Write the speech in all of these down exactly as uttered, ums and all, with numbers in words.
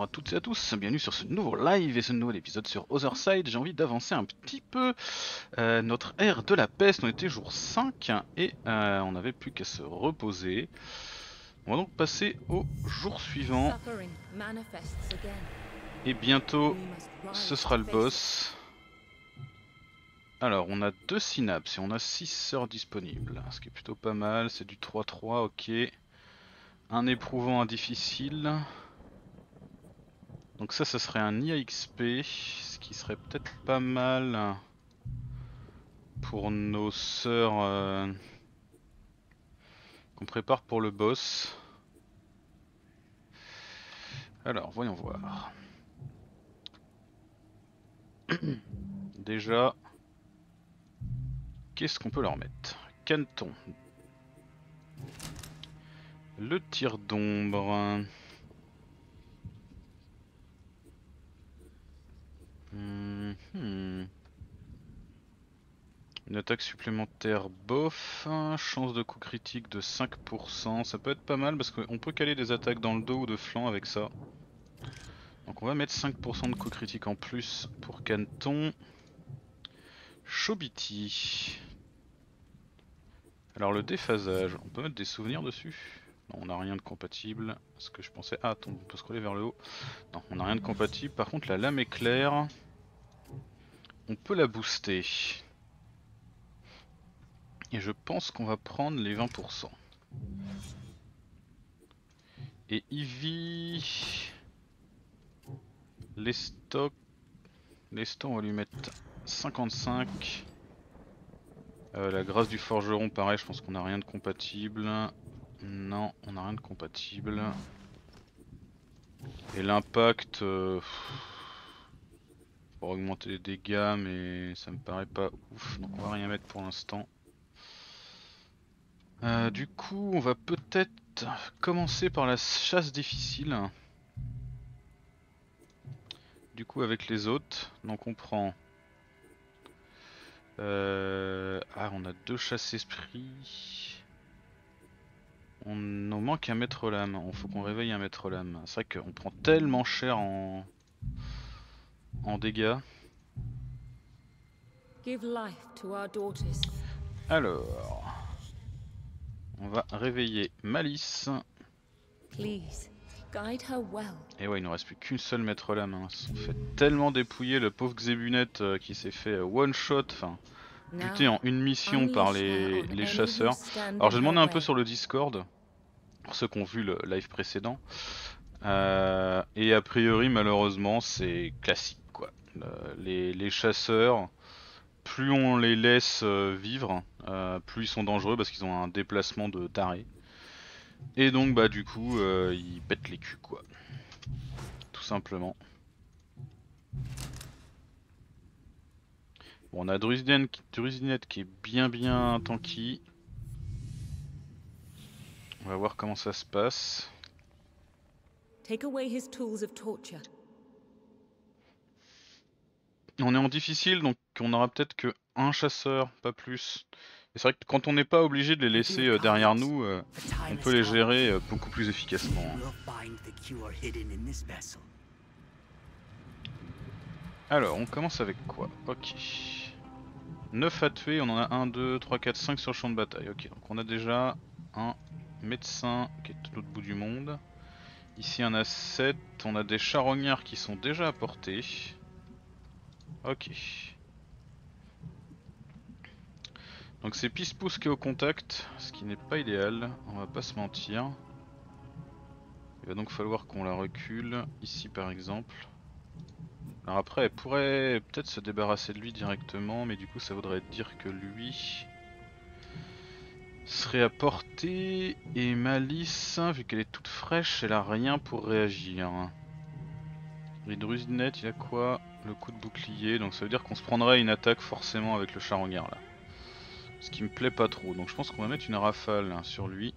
à toutes et à tous, bienvenue sur ce nouveau live et ce nouvel épisode sur Otherside. J'ai envie d'avancer un petit peu euh, notre ère de la peste. On était jour cinq et euh, on n'avait plus qu'à se reposer. On va donc passer au jour suivant et bientôt ce sera le boss. Alors on a deux synapses et on a six sœurs disponibles, ce qui est plutôt pas mal. C'est du trois trois, ok. Un éprouvant, un difficile. Donc ça, ça serait un I A X P, ce qui serait peut-être pas mal pour nos sœurs euh, qu'on prépare pour le boss. Alors, voyons voir. Déjà, qu'est-ce qu'on peut leur mettre? Caneton. Le tir d'ombre. Hmm, hmm. Une attaque supplémentaire bof, chance de coup critique de cinq pour cent, ça peut être pas mal parce qu'on peut caler des attaques dans le dos ou de flanc avec ça. Donc on va mettre cinq pour cent de coup critique en plus pour Caneton. Chobiti. Alors le déphasage, on peut mettre des souvenirs dessus? Non, on n'a rien de compatible. Ce que je pensais... Ah attends, on peut scroller vers le haut. Non, on n'a rien de compatible. Par contre la lame éclair, on peut la booster. Et je pense qu'on va prendre les vingt pour cent. Et Ivy... Les stocks... Les stocks on va lui mettre cinquante-cinq. Euh, la grâce du forgeron pareil, je pense qu'on n'a rien de compatible. Non, on n'a rien de compatible. Et l'impact... Euh... pour augmenter les dégâts, mais ça me paraît pas ouf, donc on va rien mettre pour l'instant. Euh, du coup, on va peut-être commencer par la chasse difficile. Du coup, avec les autres, donc on prend... Euh... Ah, on a deux chasse-esprit. On nous manque un maître lame, il faut qu'on réveille un maître lame. C'est vrai qu'on prend tellement cher en, en dégâts. Alors, on va réveiller Malice. Et ouais, il nous reste plus qu'une seule maître lame. Hein. Ils se sont fait tellement dépouiller le pauvre Xebunet euh, qui s'est fait euh, one shot, enfin buté en une mission par les, les chasseurs. Alors j'ai demandé un peu sur le Discord, pour ceux qui ont vu le live précédent. Euh, et a priori malheureusement c'est classique quoi. Euh, les, les chasseurs, plus on les laisse euh, vivre, euh, plus ils sont dangereux parce qu'ils ont un déplacement de taré. Et donc bah du coup euh, ils pètent les culs quoi. Tout simplement. Bon, on a Drusidinette qui est bien bien tanky. On va voir comment ça se passe. On est en difficile donc on aura peut-être que un chasseur, pas plus. Et c'est vrai que quand on n'est pas obligé de les laisser euh, derrière nous, euh, on peut les gérer euh, beaucoup plus efficacement. Alors, on commence avec quoi? Ok. neuf à tuer, on en a un, deux, trois, quatre, cinq sur le champ de bataille. Ok, donc on a déjà un médecin qui est de l'autre bout du monde. Ici on a sept, on a des charognards qui sont déjà à portée. Ok. Donc c'est Pispousse qui est au contact, ce qui n'est pas idéal, on va pas se mentir. Il va donc falloir qu'on la recule, ici par exemple. Alors après elle pourrait peut-être se débarrasser de lui directement, mais du coup ça voudrait dire que lui serait à portée, et Malice, vu qu'elle est toute fraîche, elle a rien pour réagir. Et Drusidinette il a quoi? Le coup de bouclier, donc ça veut dire qu'on se prendrait une attaque forcément avec le charognard là. Ce qui me plaît pas trop, donc je pense qu'on va mettre une rafale hein, sur lui.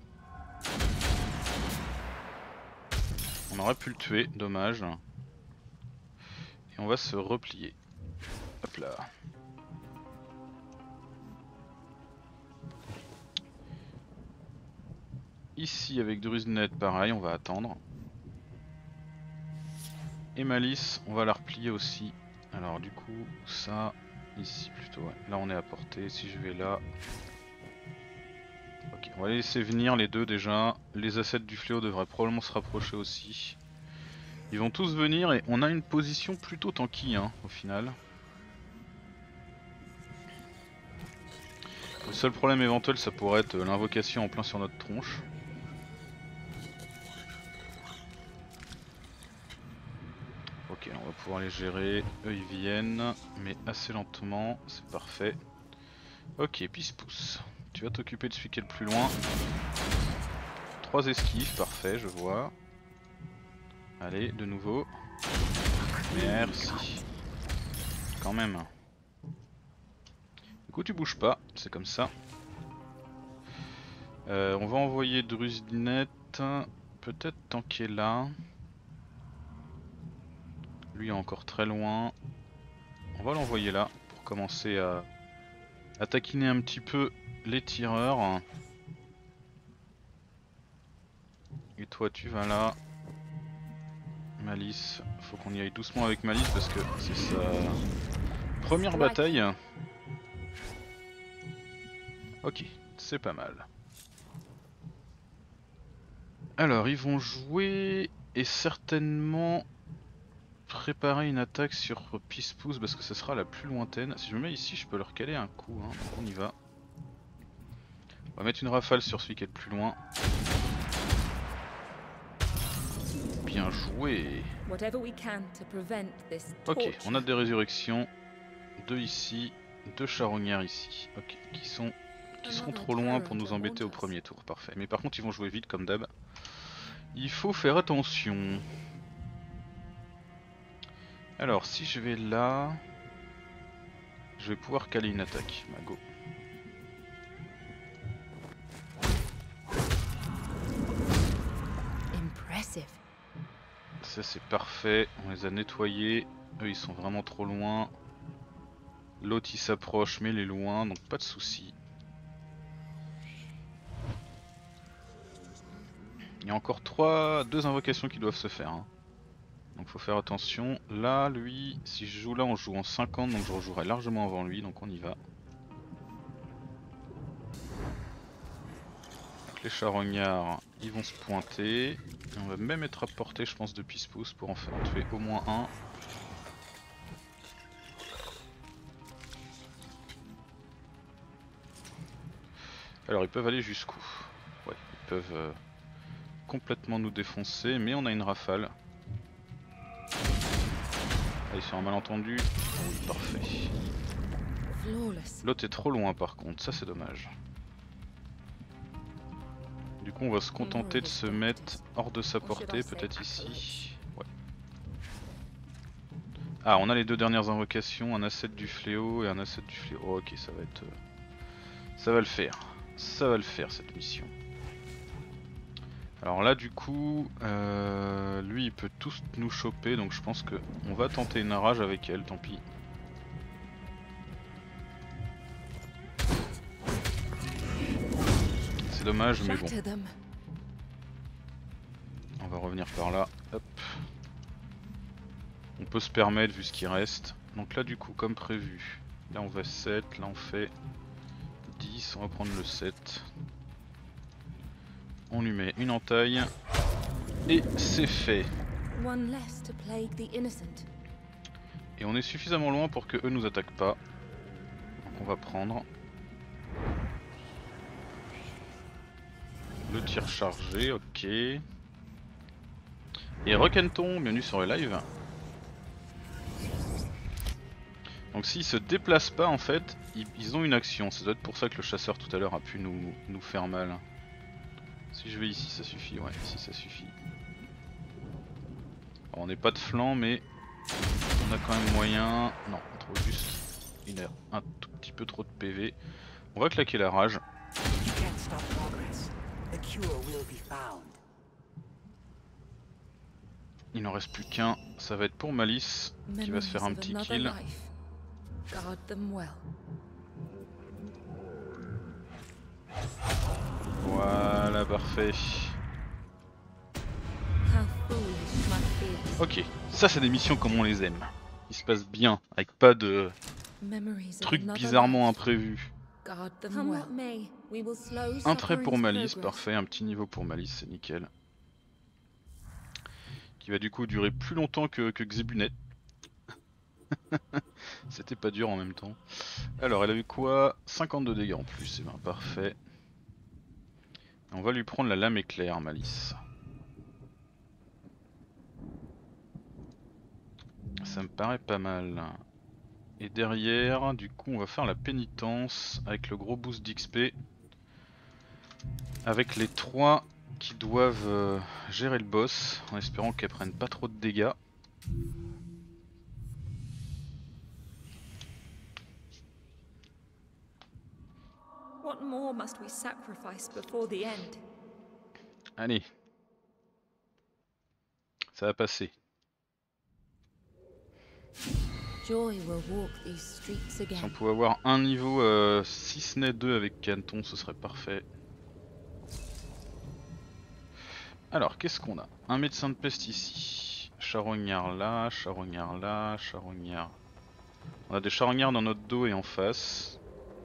On aurait pu le tuer, dommage. Et on va se replier. Hop là. Ici avec Drusidinette pareil, on va attendre. et Malice, on va la replier aussi. Alors du coup, ça, ici plutôt, ouais. Là on est à portée, si je vais là... Ok, on va les laisser venir les deux déjà. Les assets du fléau devraient probablement se rapprocher aussi. Ils vont tous venir et on a une position plutôt tanky hein, au final. Le seul problème éventuel ça pourrait être l'invocation en plein sur notre tronche. Ok, on va pouvoir les gérer. Eux ils viennent, mais assez lentement, c'est parfait. Ok, Pisse-Pousse. Tu vas t'occuper de celui qui est le plus loin. Trois esquives, parfait, je vois. Allez, de nouveau. Merci. Quand même. Du coup tu bouges pas, c'est comme ça. Euh, on va envoyer Drusidinette. Peut-être tanker là. Lui est encore très loin. On va l'envoyer là pour commencer à, à taquiner un petit peu les tireurs. Et toi tu vas là. Malice, faut qu'on y aille doucement avec Malice parce que c'est sa première bataille. Ok, c'est pas mal. Alors ils vont jouer et certainement préparer une attaque sur Pisse-Pousse parce que ce sera la plus lointaine. Si je me mets ici je peux leur caler un coup, hein. Donc on y va. On va mettre une rafale sur celui qui est le plus loin. Bien joué. Ok, on a des résurrections. Deux ici, deux charognards ici. Ok, qui sont qui seront trop loin pour nous embêter au premier tour, parfait. Mais par contre ils vont jouer vite comme d'hab. Il faut faire attention. Alors si je vais là, je vais pouvoir caler une attaque. Bah, go. Ça c'est parfait, on les a nettoyés. Eux ils sont vraiment trop loin. L'autre il s'approche mais il est loin, donc pas de soucis. Il y a encore trois, deux invocations qui doivent se faire. Hein. Donc faut faire attention. Là, lui, si je joue là, on joue en cinquante, donc je rejouerai largement avant lui, donc on y va. Donc les charognards, ils vont se pointer. Et on va même être à portée, je pense, de Pisse-Pousse pour en faire en tuer au moins un. Alors ils peuvent aller jusqu'où? Ouais, ils peuvent euh, complètement nous défoncer, mais on a une rafale. Ah, ils sont un malentendu. Oh, oui, parfait. L'autre est trop loin par contre, ça c'est dommage. Du coup on va se contenter de se mettre hors de sa portée, peut-être ici. Ouais. Ah, on a les deux dernières invocations, un asset du fléau et un asset du fléau. Oh, ok, ça va être... Ça va le faire. Ça va le faire cette mission. Alors là du coup, euh, lui il peut tous nous choper, donc je pense que on va tenter une rage avec elle, tant pis. C'est dommage mais bon. On va revenir par là, hop. On peut se permettre vu ce qui reste. Donc là du coup comme prévu, là on va sept, là on fait dix, on va prendre le sept. On lui met une entaille et c'est fait. Et on est suffisamment loin pour que eux nous attaquent pas. Donc on va prendre le tir chargé, ok. Et Requenton, bienvenue sur le live. Donc s'ils se déplacent pas en fait, ils, ils ont une action. Ça doit être pour ça que le chasseur tout à l'heure a pu nous, nous faire mal. Si je vais ici ça suffit, ouais, ici ça suffit. Alors, on n'est pas de flanc mais on a quand même moyen... Non, trop juste. Il a un tout petit peu trop de P V. On va claquer la rage. Il n'en reste plus qu'un, ça va être pour Malice qui va se faire un petit kill. Voilà, parfait. Ok, ça c'est des missions comme on les aime. Qui se passent bien, avec pas de trucs bizarrement imprévus. Un trait pour Malice, parfait, un petit niveau pour Malice, c'est nickel. Qui va du coup durer plus longtemps que, que Xebunet. C'était pas dur en même temps. Alors elle a eu quoi? cinquante-deux dégâts en plus, c'est bien parfait. On va lui prendre la lame éclair, Malice. Ça me paraît pas mal. Et derrière, du coup, on va faire la pénitence avec le gros boost d'X P. Avec les trois qui doivent euh, gérer le boss, en espérant qu'elles prennent pas trop de dégâts. What more must we sacrifice before the end? Allez. Ça va passer. Joy will walk these streets Si again. on pouvait avoir un niveau, euh, si ce n'est deux avec Canton, ce serait parfait. Alors, qu'est-ce qu'on a? Un médecin de peste ici. Charognard là, charognard là, charognard. On a des charognards dans notre dos et en face.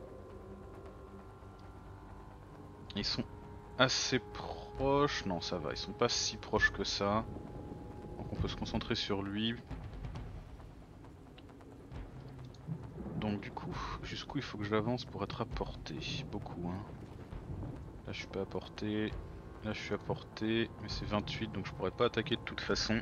Ils sont assez proches. Non, ça va, ils sont pas si proches que ça. Donc on peut se concentrer sur lui. Donc du coup, jusqu'où il faut que j'avance pour être à portée? Beaucoup hein. Là je suis pas à portée. Là je suis à portée. Mais c'est vingt-huit donc je pourrais pas attaquer de toute façon.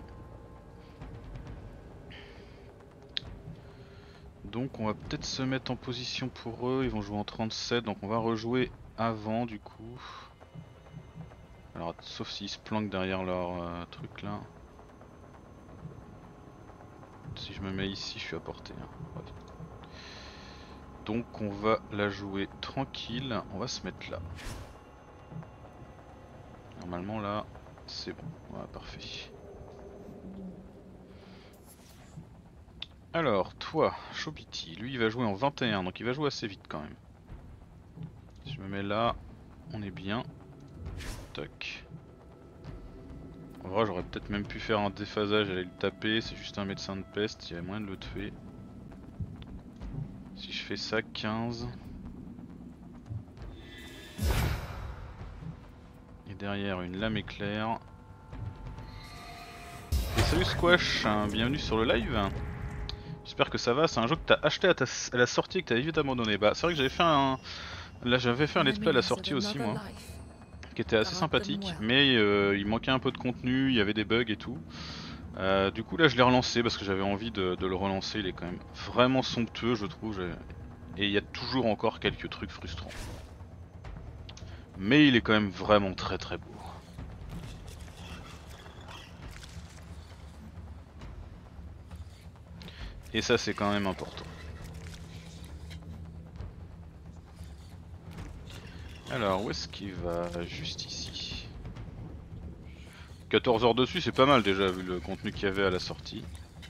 Donc on va peut-être se mettre en position pour eux. Ils vont jouer en trente-sept donc on va rejouer avant du coup. Alors sauf s'ils se planquent derrière leur euh, truc là. Si je me mets ici je suis à portée. Hein. Ouais. Donc on va la jouer tranquille, on va se mettre là. Normalement là, c'est bon, voilà, parfait. Alors toi, Chobiti, lui il va jouer en vingt et un, donc il va jouer assez vite quand même. Si je me mets là, on est bien. Toc. En vrai j'aurais peut-être même pu faire un déphasage, aller le taper, c'est juste un médecin de peste, il y a moyen de le tuer. Si je fais ça, quinze. Et derrière une lame éclair. Et salut Squash, hein, bienvenue sur le live. J'espère que ça va, c'est un jeu que t'as acheté à, ta... à la sortie et que t'as vite abandonné. Bah c'est vrai que j'avais fait un... Là j'avais fait un let's play à la sortie aussi moi. Qui était assez sympathique, mais euh, il manquait un peu de contenu, il y avait des bugs et tout. Euh, du coup là je l'ai relancé parce que j'avais envie de, de le relancer, il est quand même vraiment somptueux je trouve. Et il y a toujours encore quelques trucs frustrants. Mais il est quand même vraiment très très beau. Et ça c'est quand même important. Alors où est-ce qu'il va? Juste ici. quatorze heures dessus c'est pas mal déjà vu le contenu qu'il y avait à la sortie.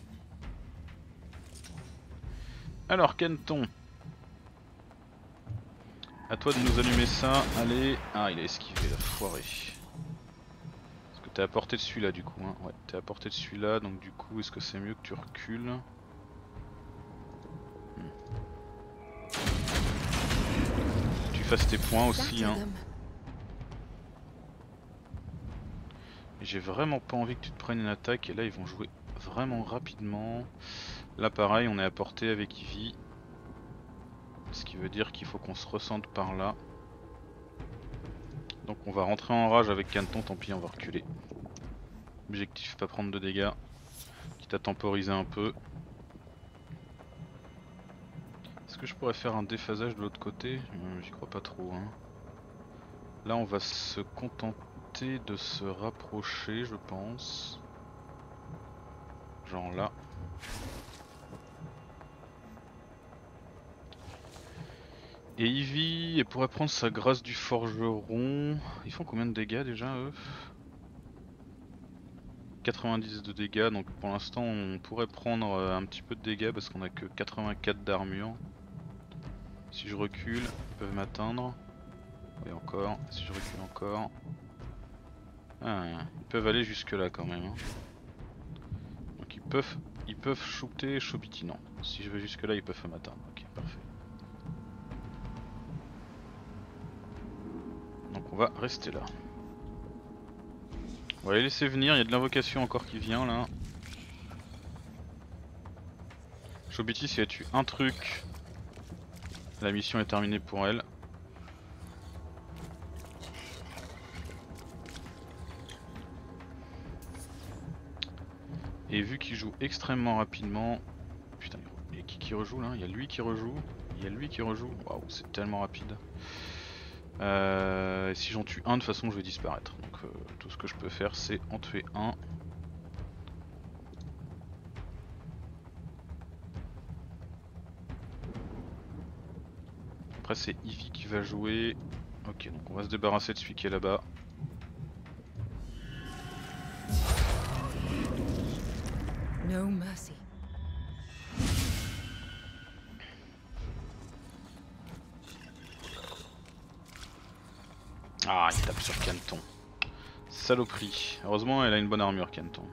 Alors Kenton, à toi de nous allumer ça, allez. Ah il a esquivé la foiré. Parce que t'es à portée de celui-là du coup hein. Ouais t'es à portée de celui-là donc du coup est-ce que c'est mieux que tu recules? hmm. Tu fasses tes points aussi hein. J'ai vraiment pas envie que tu te prennes une attaque et là ils vont jouer vraiment rapidement. Là pareil on est à portée avec Ivy. Ce qui veut dire qu'il faut qu'on se ressente par là. Donc on va rentrer en rage avec Canton, tant pis on va reculer. Objectif pas prendre de dégâts. Quitte à temporiser un peu. Est-ce que je pourrais faire un déphasage de l'autre côté? euh, J'y crois pas trop hein. Là on va se contenter de se rapprocher je pense. Genre là. Et Ivy, elle pourrait prendre sa grâce du forgeron. Ils font combien de dégâts déjà eux? quatre-vingt-dix de dégâts, donc pour l'instant on pourrait prendre un petit peu de dégâts parce qu'on a que quatre-vingt-quatre d'armure. Si je recule, ils peuvent m'atteindre. Et encore, si je recule encore. Ah, ils peuvent aller jusque là quand même. Hein. ils peuvent, ils peuvent shooter Chobiti, non. Si je vais jusque là ils peuvent m'atteindre, ok parfait. Donc on va rester là. On va les laisser venir, il y a de l'invocation encore qui vient là. Chobiti, si elle tue un truc, la mission est terminée pour elle. Et vu qu'il joue extrêmement rapidement... Putain, il y a qui qui rejoue là? Il y a lui qui rejoue, il y a lui qui rejoue. Waouh, c'est tellement rapide. Euh, si j'en tue un, de toute façon je vais disparaître. Donc euh, tout ce que je peux faire c'est en tuer un. Après c'est Ivy qui va jouer. Ok, donc on va se débarrasser de celui qui est là-bas. No mercy. Ah, il tape sur Canton. Saloperie. Heureusement elle a une bonne armure Canton.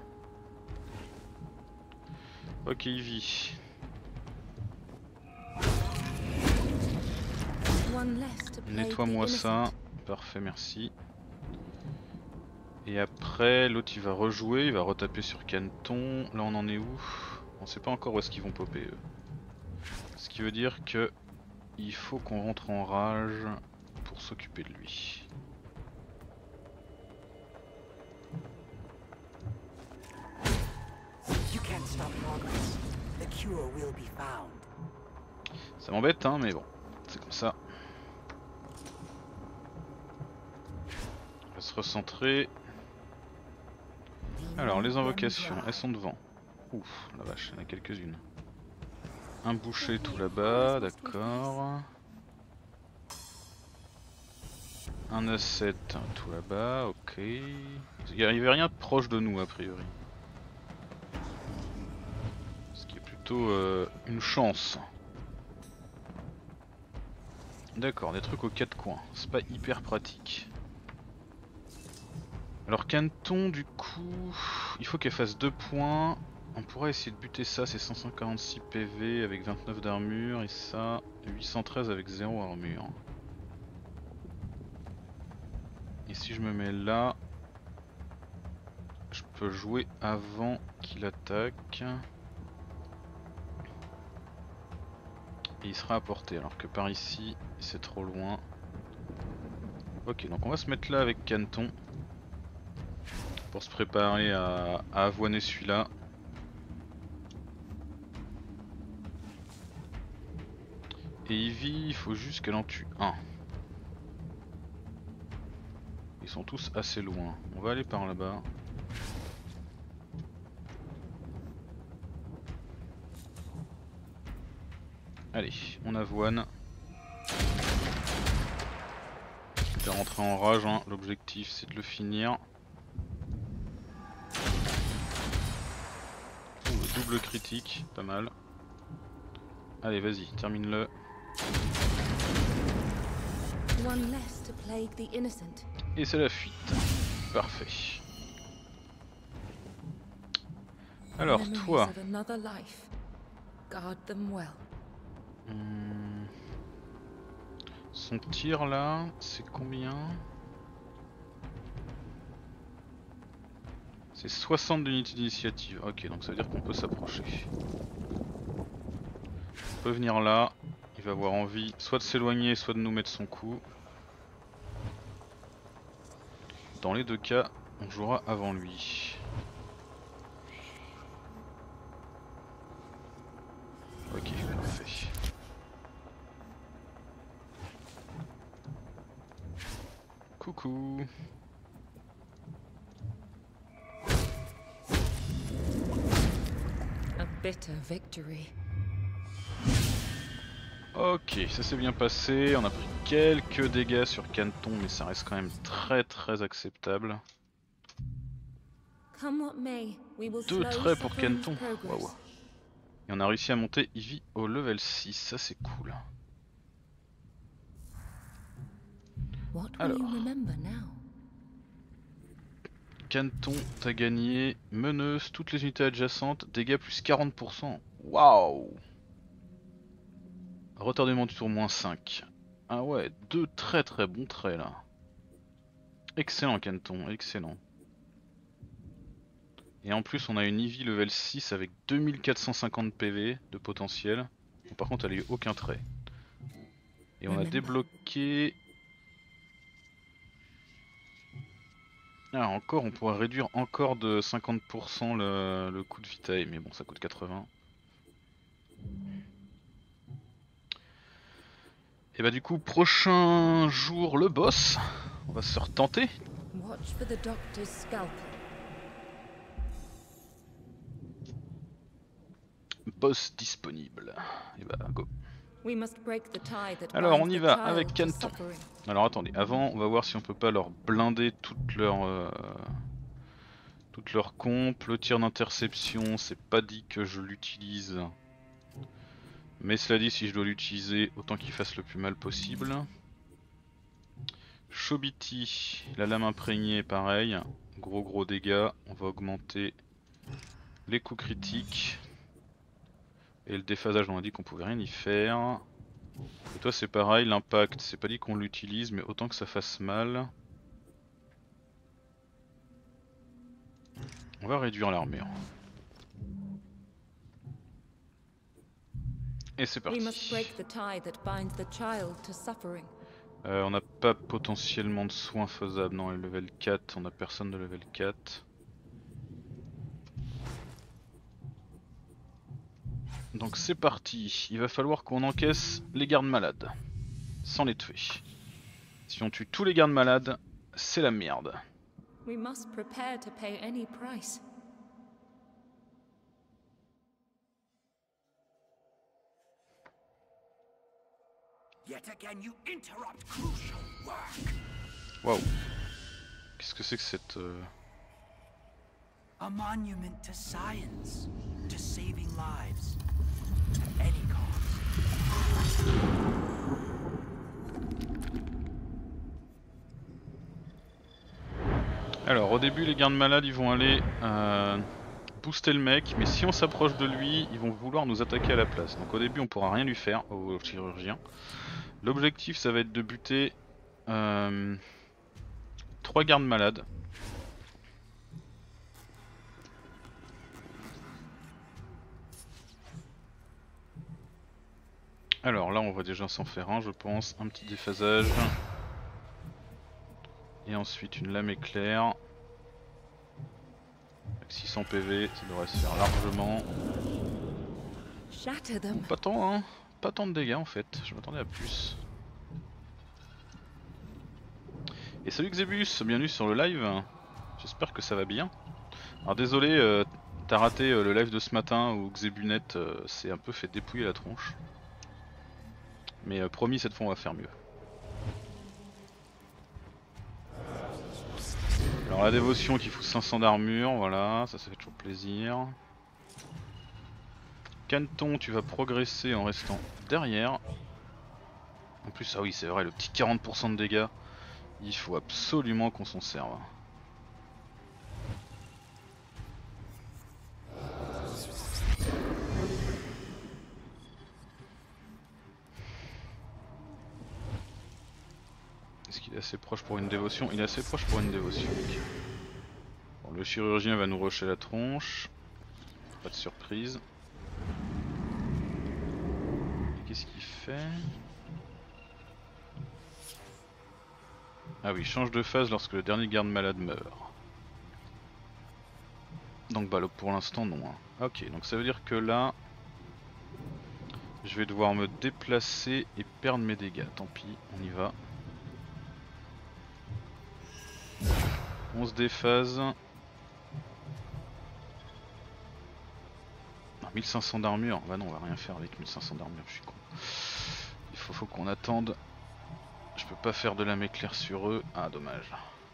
Ok Ivy. Nettoie-moi ça. Parfait, merci. Et après l'autre il va rejouer, il va retaper sur Canton. Là on en est où? On sait pas encore où est-ce qu'ils vont popper eux. Ce qui veut dire que il faut qu'on rentre en rage pour s'occuper de lui. Ça m'embête hein, mais bon, c'est comme ça. On va se recentrer. Alors les invocations, elles sont devant. Ouf, la vache, il y en a quelques-unes. Un boucher tout là-bas, d'accord. Un asset tout là-bas, ok. Il n'y avait rien de proche de nous a priori. Ce qui est plutôt euh, une chance. D'accord, des trucs aux quatre coins, c'est pas hyper pratique. Alors Canton du coup, il faut qu'elle fasse deux points. On pourrait essayer de buter ça, c'est cent cinquante-six P V avec vingt-neuf d'armure et ça huit cent treize avec zéro armure. Et si je me mets là, je peux jouer avant qu'il attaque. Et il sera à portée alors que par ici c'est trop loin. Ok, donc on va se mettre là avec Canton pour se préparer à, à avoiner celui-là. Et Ivy, il faut juste qu'elle en tue un. Ils sont tous assez loin. On va aller par là-bas. Allez, on avoine. Je vais rentrer en rage, hein. L'objectif c'est de le finir. Ouh, le double critique, pas mal. Allez, vas-y, termine-le. Et c'est la fuite. Parfait. Alors toi. Hmm. Son tir là, c'est combien? C'est soixante d'unités d'initiative. Ok, donc ça veut dire qu'on peut s'approcher. On peut venir là. Il va avoir envie soit de s'éloigner, soit de nous mettre son coup. Dans les deux cas, on jouera avant lui. Ok, parfait. Coucou. A bitter victory. Ok, ça s'est bien passé. On a pris quelques dégâts sur Canton, mais ça reste quand même très très acceptable. Deux traits pour Canton. Waouh. Et on a réussi à monter Ivy au level six, ça c'est cool. Alors. Caneton, t'as gagné. Meneuse, toutes les unités adjacentes, dégâts plus quarante pour cent. Waouh. Retardement du tour moins cinq. Ah ouais, deux très très bons traits là. Excellent Caneton, excellent. Et en plus on a une Ivy level six avec deux mille quatre cent cinquante P V de potentiel. Bon, par contre elle a eu aucun trait. Et on a débloqué... Ah encore, on pourrait réduire encore de cinquante pour cent le, le coût de vitae, mais bon ça coûte quatre-vingts. Et bah du coup, prochain jour le boss, on va se retenter. Watch for the doctor's scalpel. Boss disponible. Et bah go. We must break the tie that Alors on binds y the va child avec to Caneton. suffering. Alors attendez, avant on va voir si on peut pas leur blinder toute leur euh, toute leur comp. Le tir d'interception, c'est pas dit que je l'utilise. Mais cela dit, si je dois l'utiliser, autant qu'il fasse le plus mal possible. Chobiti, la lame imprégnée, pareil. Gros gros dégâts, on va augmenter les coups critiques. Et le déphasage, on a dit qu'on pouvait rien y faire. Et toi c'est pareil, l'impact, c'est pas dit qu'on l'utilise, mais autant que ça fasse mal. On va réduire l'armure. Et c'est parti. Euh, on n'a pas potentiellement de soins faisables, non, le level quatre, on a personne de level quatre. Donc c'est parti, il va falloir qu'on encaisse les gardes malades, sans les tuer. Si on tue tous les gardes malades, c'est la merde. We must prepare to pay any price. Waouh. Qu'est-ce que c'est que cette... Euh... A monument to science, to saving lives, at any cost. Alors au début les gardes malades ils vont aller euh, booster le mec, mais si on s'approche de lui ils vont vouloir nous attaquer à la place. Donc au début on pourra rien lui faire au chirurgien. L'objectif ça va être de buter euh, trois gardes malades. Alors là on va déjà s'en faire un je pense, un petit déphasage. Et ensuite une lame éclair. Avec six cents P V, ça devrait se faire largement. Bon, pas tant hein, pas tant de dégâts en fait, je m'attendais à plus. Et salut Xebus, bienvenue sur le live, j'espère que ça va bien. Alors désolé, euh, t'as raté euh, le live de ce matin où Xebunet euh, s'est un peu fait dépouiller la tronche. Mais euh, promis, cette fois on va faire mieux. Alors la dévotion qui fout cinq cents d'armure, voilà, ça ça fait toujours plaisir. Caneton, tu vas progresser en restant derrière. En plus, ah oui c'est vrai, le petit quarante pour cent de dégâts, il faut absolument qu'on s'en serve. Est-ce qu'il est assez proche pour une dévotion? Il est assez proche pour une dévotion. Bon, le chirurgien va nous rusher la tronche. Pas de surprise. Qu'est-ce qu'il fait? Ah oui, change de phase lorsque le dernier garde malade meurt. Donc bah pour l'instant non. Hein. Ok, donc ça veut dire que là... Je vais devoir me déplacer et perdre mes dégâts. Tant pis, on y va. On se déphase. Non, mille cinq cents d'armure. Bah non, on va rien faire avec mille cinq cents d'armure, je suis con. Il faut, faut qu'on attende. Je peux pas faire de lame éclair sur eux. Ah, dommage.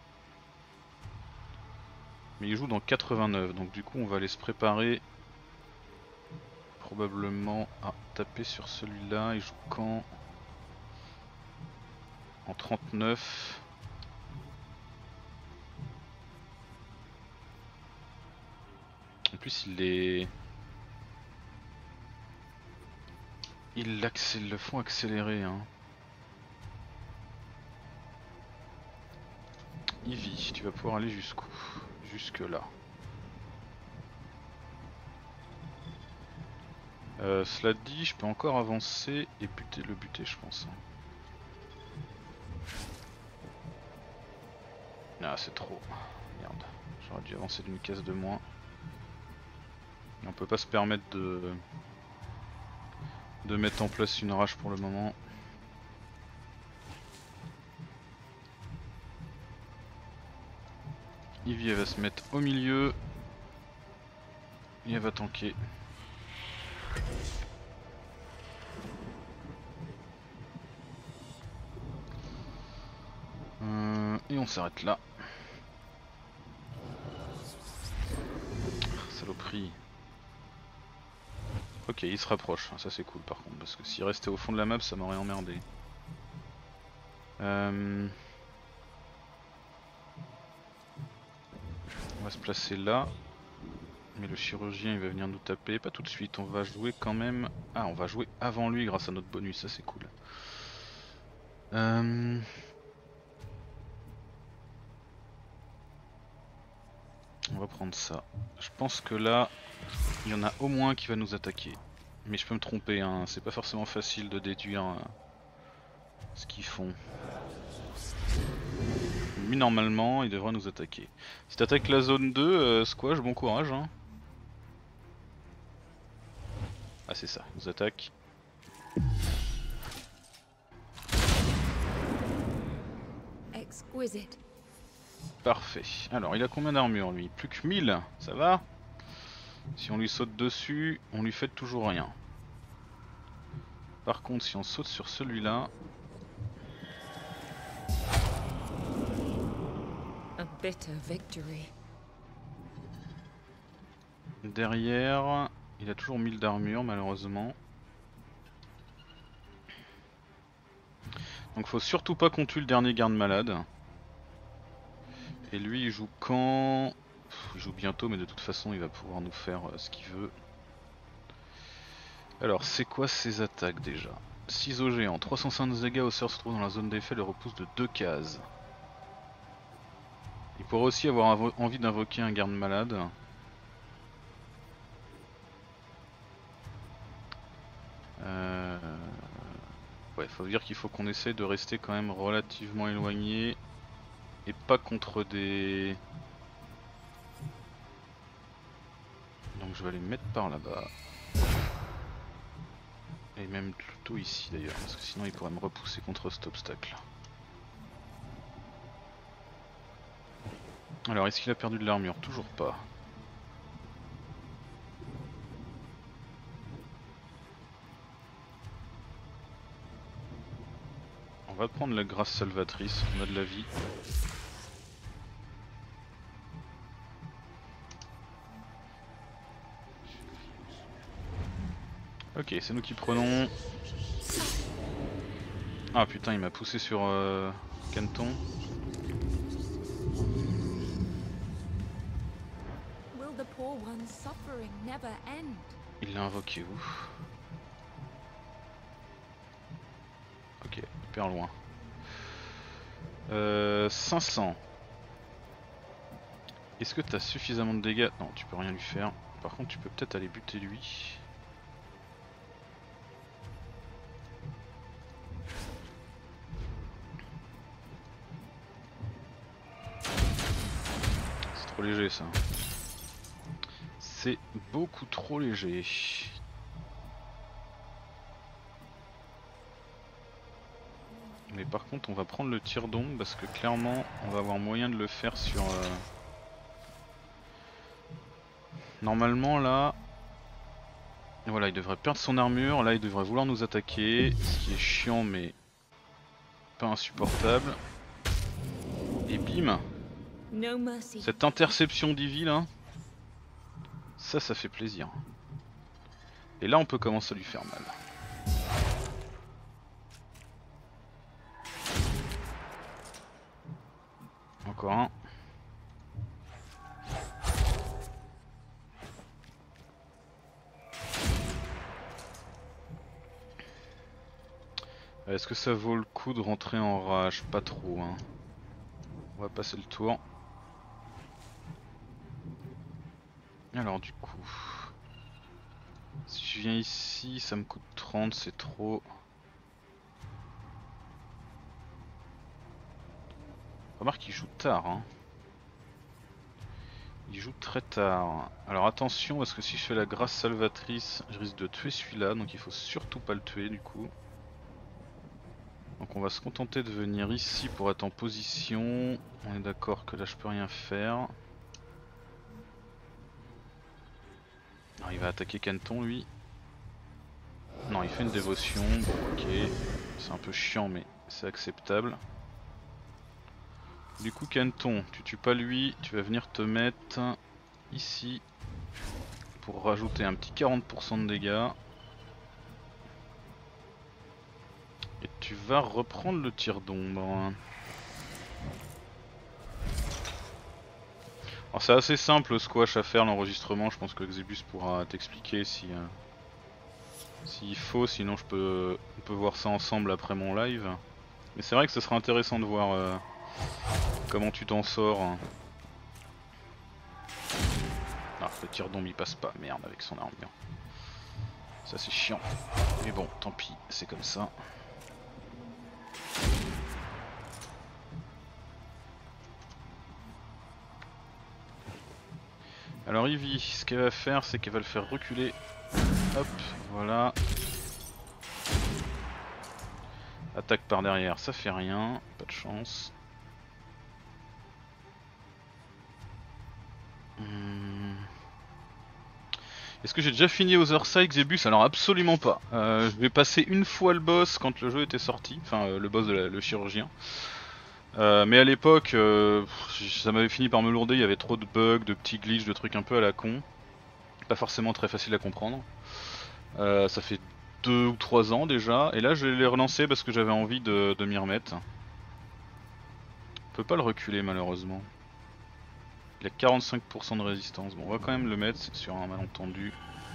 Mais ils jouent dans quatre-vingt-neuf, donc du coup on va aller se préparer. Probablement à taper sur celui-là. Il joue quand? En trente-neuf. plus il les... Ils le font accélérer hein. Ivy, tu vas pouvoir aller jusqu'où? Jusque là. Euh, cela dit, je peux encore avancer et buter le buter je pense. Ah c'est trop. Merde. J'aurais dû avancer d'une case de moins. Et on peut pas se permettre de... de mettre en place une rage pour le moment. Ivy elle va se mettre au milieu. Et elle va tanker. Euh, et on s'arrête là. Saloperie. Ok, il se rapproche, ça c'est cool par contre, parce que s'il restait au fond de la map ça m'aurait emmerdé. Euh... On va se placer là. Mais le chirurgien il va venir nous taper, pas tout de suite, on va jouer quand même... Ah on va jouer avant lui grâce à notre bonus, ça c'est cool. Euh... On va prendre ça. Je pense que là, il y en a au moins qui va nous attaquer. Mais je peux me tromper, hein. C'est pas forcément facile de déduire euh, ce qu'ils font. Mais normalement, ils devraient nous attaquer. Si t'attaques la zone deux, euh, squash, bon courage. Hein. Ah c'est ça, ils nous attaquent. Exquisite. Parfait. Alors, il a combien d'armure lui? Plus que mille, ça va? Si on lui saute dessus, on lui fait toujours rien. Par contre, si on saute sur celui-là... A bitter victory. Derrière, il a toujours mille d'armure malheureusement. Donc faut surtout pas qu'on tue le dernier garde malade. Et lui il joue quand... Il joue bientôt mais de toute façon il va pouvoir nous faire euh, ce qu'il veut. Alors c'est quoi ses attaques déjà? Ciseaux géants, trois cent cinq dégâts au sort se trouve dans la zone d'effet, le repousse de deux cases. Il pourrait aussi avoir envie d'invoquer un garde malade. Euh... Ouais, faut dire qu'il faut qu'on essaie de rester quand même relativement éloigné et pas contre des... Donc je vais aller mettre par là-bas. Et même plutôt ici d'ailleurs, parce que sinon il pourrait me repousser contre cet obstacle. Alors est-ce qu'il a perdu de l'armure? Toujours pas. On va prendre la grâce salvatrice, on a de la vie. Ok, c'est nous qui prenons. Ah putain, il m'a poussé sur euh, Canton. Il l'a invoqué où? Ok, hyper loin. Euh, cinq cents. Est-ce que tu as suffisamment de dégâts? Non, tu peux rien lui faire. Par contre, tu peux peut-être aller buter lui. C'est trop léger ça. C'est beaucoup trop léger. Mais par contre on va prendre le tir d'ombre parce que clairement on va avoir moyen de le faire sur... Euh... Normalement là... Voilà, il devrait perdre son armure, là il devrait vouloir nous attaquer, ce qui est chiant mais pas insupportable. Et bim! Cette interception d'Ivy là, ça ça fait plaisir. Et là on peut commencer à lui faire mal. Encore un. Est-ce que ça vaut le coup de rentrer en rage? Pas trop hein. On va passer le tour. Alors du coup, si je viens ici, ça me coûte trente, c'est trop. Remarque qu'il joue tard hein. Il joue très tard. Alors attention parce que si je fais la grâce salvatrice, je risque de tuer celui-là, donc il faut surtout pas le tuer du coup. Donc on va se contenter de venir ici pour être en position. On est d'accord que là je peux rien faire. Alors il va attaquer Canton lui. Non, il fait une dévotion, bon ok. C'est un peu chiant mais c'est acceptable. Du coup Canton, tu tues pas lui, tu vas venir te mettre ici pour rajouter un petit quarante pour cent de dégâts. Et tu vas reprendre le tir d'ombre. Alors c'est assez simple le squash à faire, l'enregistrement, je pense que Xebus pourra t'expliquer si euh, s'il faut, sinon je peux, on peut voir ça ensemble après mon live. Mais c'est vrai que ce sera intéressant de voir euh, comment tu t'en sors. Ah, le tir d'ombre il passe pas, merde, avec son armure. Ça c'est chiant. Mais bon, tant pis, c'est comme ça. Alors Ivy, ce qu'elle va faire, c'est qu'elle va le faire reculer. Hop, voilà. Attaque par derrière, ça fait rien, pas de chance. Hmm. Est-ce que j'ai déjà fini Otherside, Xebus? Alors absolument pas. Euh, je vais passer une fois le boss quand le jeu était sorti, enfin euh, le boss de la, le chirurgien. Euh, mais à l'époque, euh, ça m'avait fini par me lourder, il y avait trop de bugs, de petits glitches, de trucs un peu à la con. Pas forcément très facile à comprendre. Euh, ça fait deux ou trois ans déjà, et là je l'ai relancé parce que j'avais envie de, de m'y remettre. On peut pas le reculer malheureusement. Il a quarante-cinq pour cent de résistance, bon on va quand même le mettre sur un malentendu.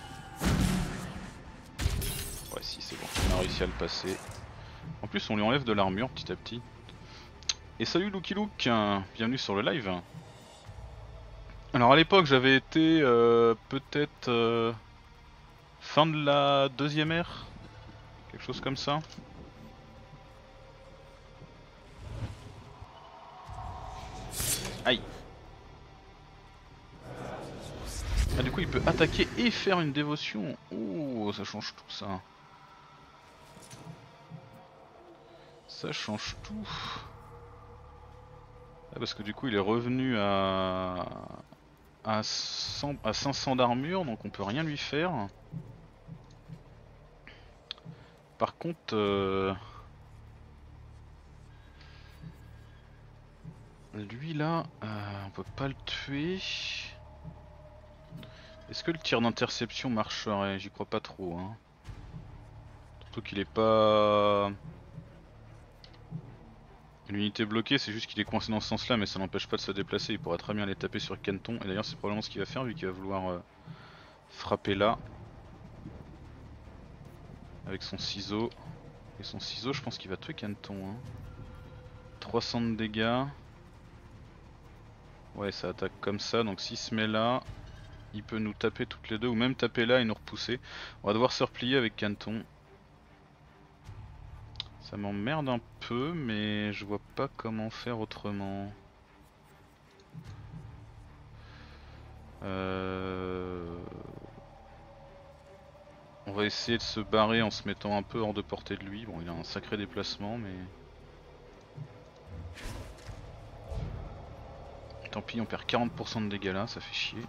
Ouais si c'est bon, on a réussi à le passer. En plus on lui enlève de l'armure petit à petit. Et salut Looky Look, bienvenue sur le live. Alors à l'époque j'avais été euh, peut-être euh, fin de la deuxième ère, quelque chose comme ça. Aïe. Ah du coup il peut attaquer et faire une dévotion. Oh ça change tout ça. Ça change tout. Ah, parce que du coup il est revenu à, à, cent... à cinq cents d'armure, donc on peut rien lui faire. Par contre euh... lui là, euh, on peut pas le tuer. Est-ce que le tir d'interception marcherait? J'y crois pas trop hein. Surtout qu'il est pas... L'unité bloquée, c'est juste qu'il est coincé dans ce sens là, mais ça n'empêche pas de se déplacer, il pourra très bien aller taper sur Canton, et d'ailleurs c'est probablement ce qu'il va faire vu qu'il va vouloir euh, frapper là. Avec son ciseau. Et son ciseau je pense qu'il va tuer Canton hein. trois cents de dégâts. Ouais ça attaque comme ça, donc s'il se met là, il peut nous taper toutes les deux, ou même taper là et nous repousser. On va devoir se replier avec Canton. Ça m'emmerde un peu, mais je vois pas comment faire autrement. Euh... On va essayer de se barrer en se mettant un peu hors de portée de lui. Bon, il a un sacré déplacement, mais... Tant pis, on perd quarante pour cent de dégâts là, ça fait chier.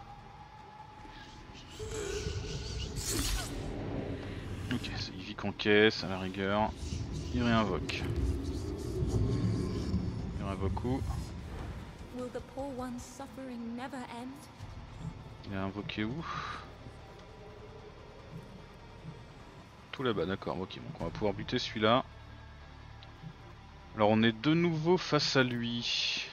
Ok, c'est Ivy qu'on caisse à la rigueur. Il réinvoque. Il réinvoque où? Il a invoqué où? Tout là-bas, d'accord, ok, donc on va pouvoir buter celui-là. Alors on est de nouveau face à lui.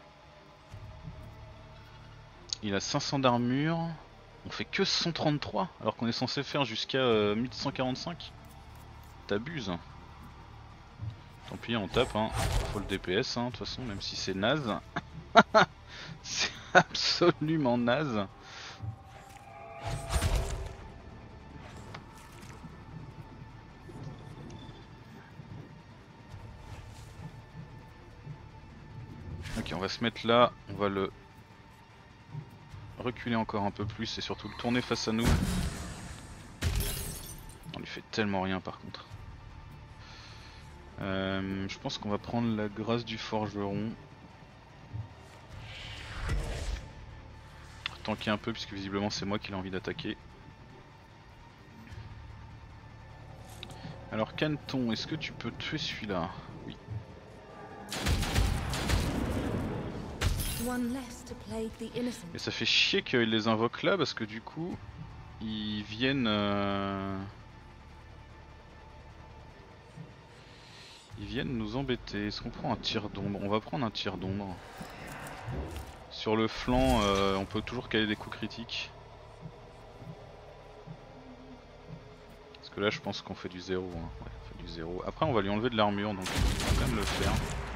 Il a cinq cents d'armure. On fait que cent trente-trois alors qu'on est censé faire jusqu'à euh, mille cent quarante-cinq. T'abuses. Tant pis, on tape, hein. Faut le D P S, hein, de toute façon, même si c'est naze. C'est absolument naze. Ok, on va se mettre là, on va le reculer encore un peu plus et surtout le tourner face à nous. On lui fait tellement rien par contre. Euh, je pense qu'on va prendre la grâce du forgeron. Tanker un peu puisque visiblement c'est moi qui ai envie d'attaquer. Alors Canton, est-ce que tu peux tuer celui-là? Oui. Et ça fait chier qu'ils les invoquent là parce que du coup ils viennent euh... ils viennent nous embêter. Est-ce qu'on prend un tir d'ombre? On va prendre un tir d'ombre. Sur le flanc euh, on peut toujours caler des coups critiques. Parce que là je pense qu'on fait du zéro, hein. Ouais, on fait du zéro. Après on va lui enlever de l'armure donc on va quand même le faire.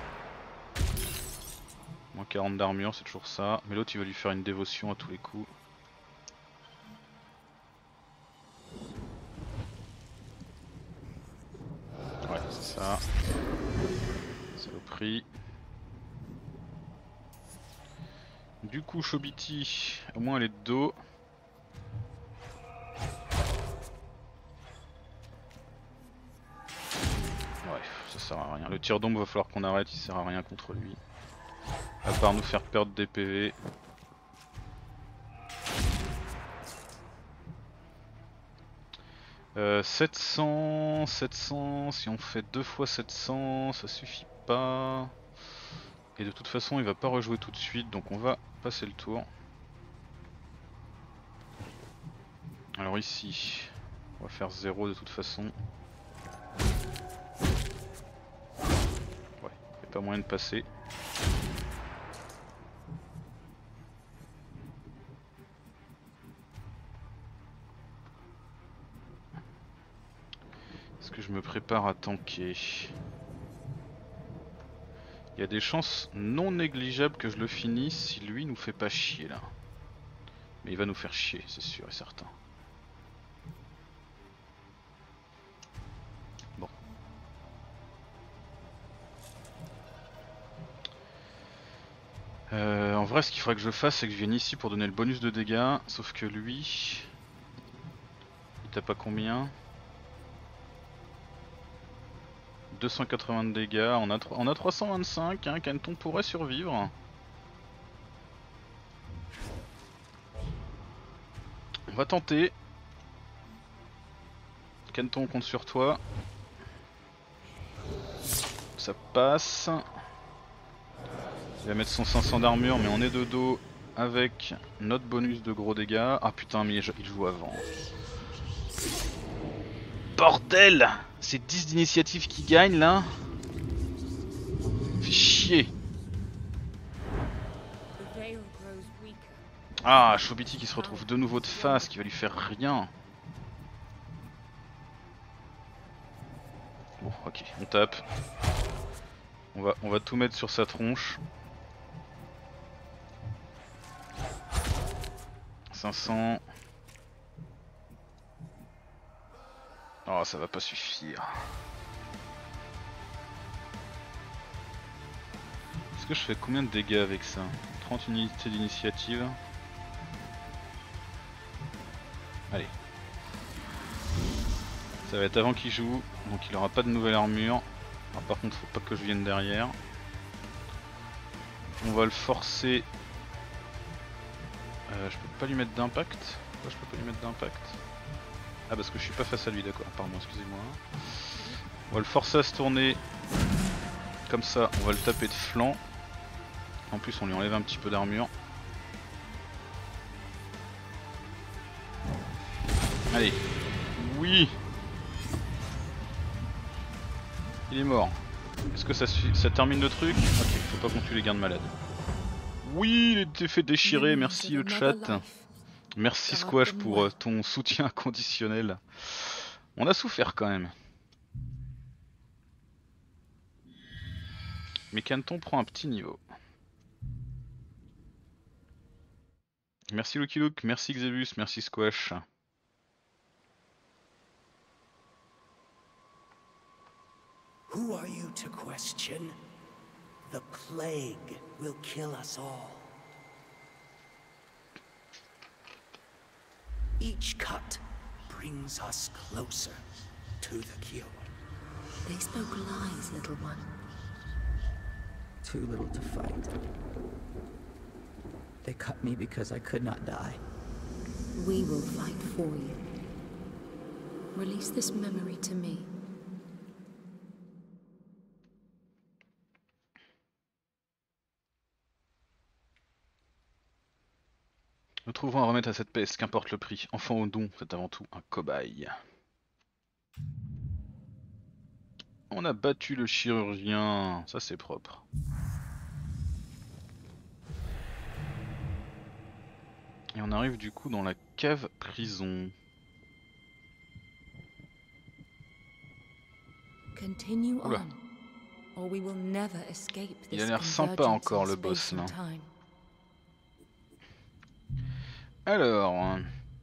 Moins quarante d'armure, c'est toujours ça. Mais l'autre il va lui faire une dévotion à tous les coups. Ouais, c'est ça. Saloperie. Du coup, Chobiti, au moins elle est de dos. Ouais, ça sert à rien. Le tir d'ombre va falloir qu'on arrête, il sert à rien contre lui. À part nous faire perdre des P V. Euh, sept cents, sept cents, si on fait deux fois sept cents, ça suffit pas. Et de toute façon il va pas rejouer tout de suite, donc on va passer le tour. Alors ici, on va faire zéro de toute façon. Ouais, il n'y a pas moyen de passer. Est-ce que je me prépare à tanker? Il y a des chances non négligeables que je le finisse si lui nous fait pas chier là. Mais il va nous faire chier, c'est sûr et certain. Bon. Euh, en vrai ce qu'il faudrait que je fasse c'est que je vienne ici pour donner le bonus de dégâts. Sauf que lui... Il tape à combien? deux cent quatre-vingts de dégâts, on a, on a trois cent vingt-cinq, hein, Canton pourrait survivre. On va tenter. Canton, on compte sur toi. Ça passe. Il va mettre son cinq cents d'armure, mais on est de dos avec notre bonus de gros dégâts. Ah putain, mais il joue avant. Bordel! C'est dix d'initiative qui gagnent là. Fait chier. Ah, Chobiti qui se retrouve de nouveau de face, qui va lui faire rien. Bon, ok, on tape. On va, on va tout mettre sur sa tronche. cinq cents. Oh, ça va pas suffire. Est-ce que je fais combien de dégâts avec ça? trente unités d'initiative. Allez. Ça va être avant qu'il joue, donc il aura pas de nouvelle armure. Alors, par contre, faut pas que je vienne derrière. On va le forcer. Euh, je peux pas lui mettre d'impact? Pourquoi je peux pas lui mettre d'impact? Ah, parce que je suis pas face à lui, d'accord, pardon, excusez-moi. On va le forcer à se tourner. Comme ça, on va le taper de flanc. En plus, on lui enlève un petit peu d'armure. Allez. Oui. Il est mort. Est-ce que ça, ça termine le truc? Ok, faut pas qu'on tue les gardes malades. Oui, il était fait déchirer, merci le chat. Merci Squash pour euh, ton soutien inconditionnel. On a souffert quand même. Mais Canton prend un petit niveau. Merci Lucky Luke, merci Xebus, merci Squash. Who are you to question? The plague will kill us all. Each cut brings us closer to the cure. They spoke lies, little one. Too little to fight. They cut me because I could not die. We will fight for you. Release this memory to me. Nous trouverons un remède à cette peste, qu'importe le prix. Enfant au don, c'est avant tout un cobaye. On a battu le chirurgien, ça c'est propre. Et on arrive du coup dans la cave prison. Continue Oula. on, or we will never escape Il a this l'air sympa convergence encore, in le space boss, and là. time. Alors,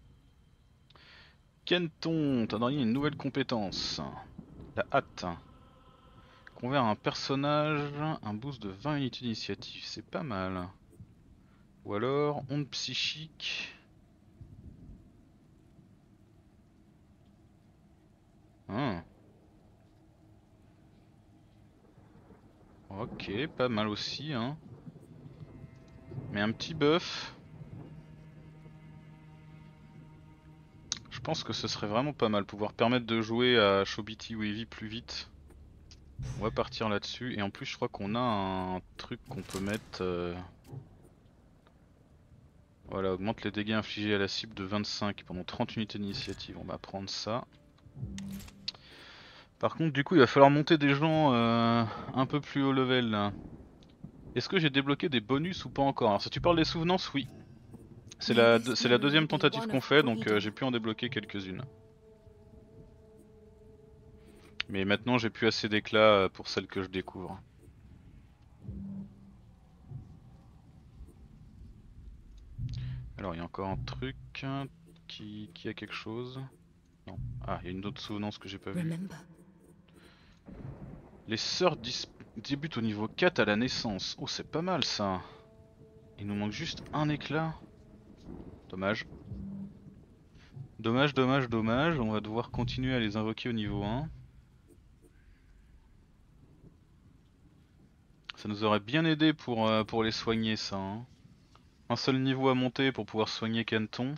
Kenton, t'as donné une nouvelle compétence. La hâte. Convert un personnage, un boost de vingt unités d'initiative, c'est pas mal. Ou alors, onde psychique. Ah. Ok, pas mal aussi, hein. Mais un petit buff. Je pense que ce serait vraiment pas mal, pouvoir permettre de jouer à Shobiti ou Eevee plus vite. On va partir là-dessus, et en plus je crois qu'on a un truc qu'on peut mettre... Euh... Voilà, augmente les dégâts infligés à la cible de vingt-cinq pendant trente unités d'initiative, on va prendre ça. Par contre du coup il va falloir monter des gens euh, un peu plus haut level là. Est-ce que j'ai débloqué des bonus ou pas encore? Alors si tu parles des souvenances, oui. C'est la, c'est la deuxième tentative qu'on fait, donc euh, j'ai pu en débloquer quelques-unes. Mais maintenant j'ai plus assez d'éclat pour celles que je découvre. Alors il y a encore un truc qui, qui a quelque chose. Non. Ah, il y a une autre souvenance que j'ai pas vue. Les sœurs débutent au niveau quatre à la naissance. Oh, c'est pas mal ça. Il nous manque juste un éclat. Dommage. Dommage, dommage, dommage. On va devoir continuer à les invoquer au niveau un. Ça nous aurait bien aidé pour, euh, pour les soigner ça. Hein. Un seul niveau à monter pour pouvoir soigner Canton.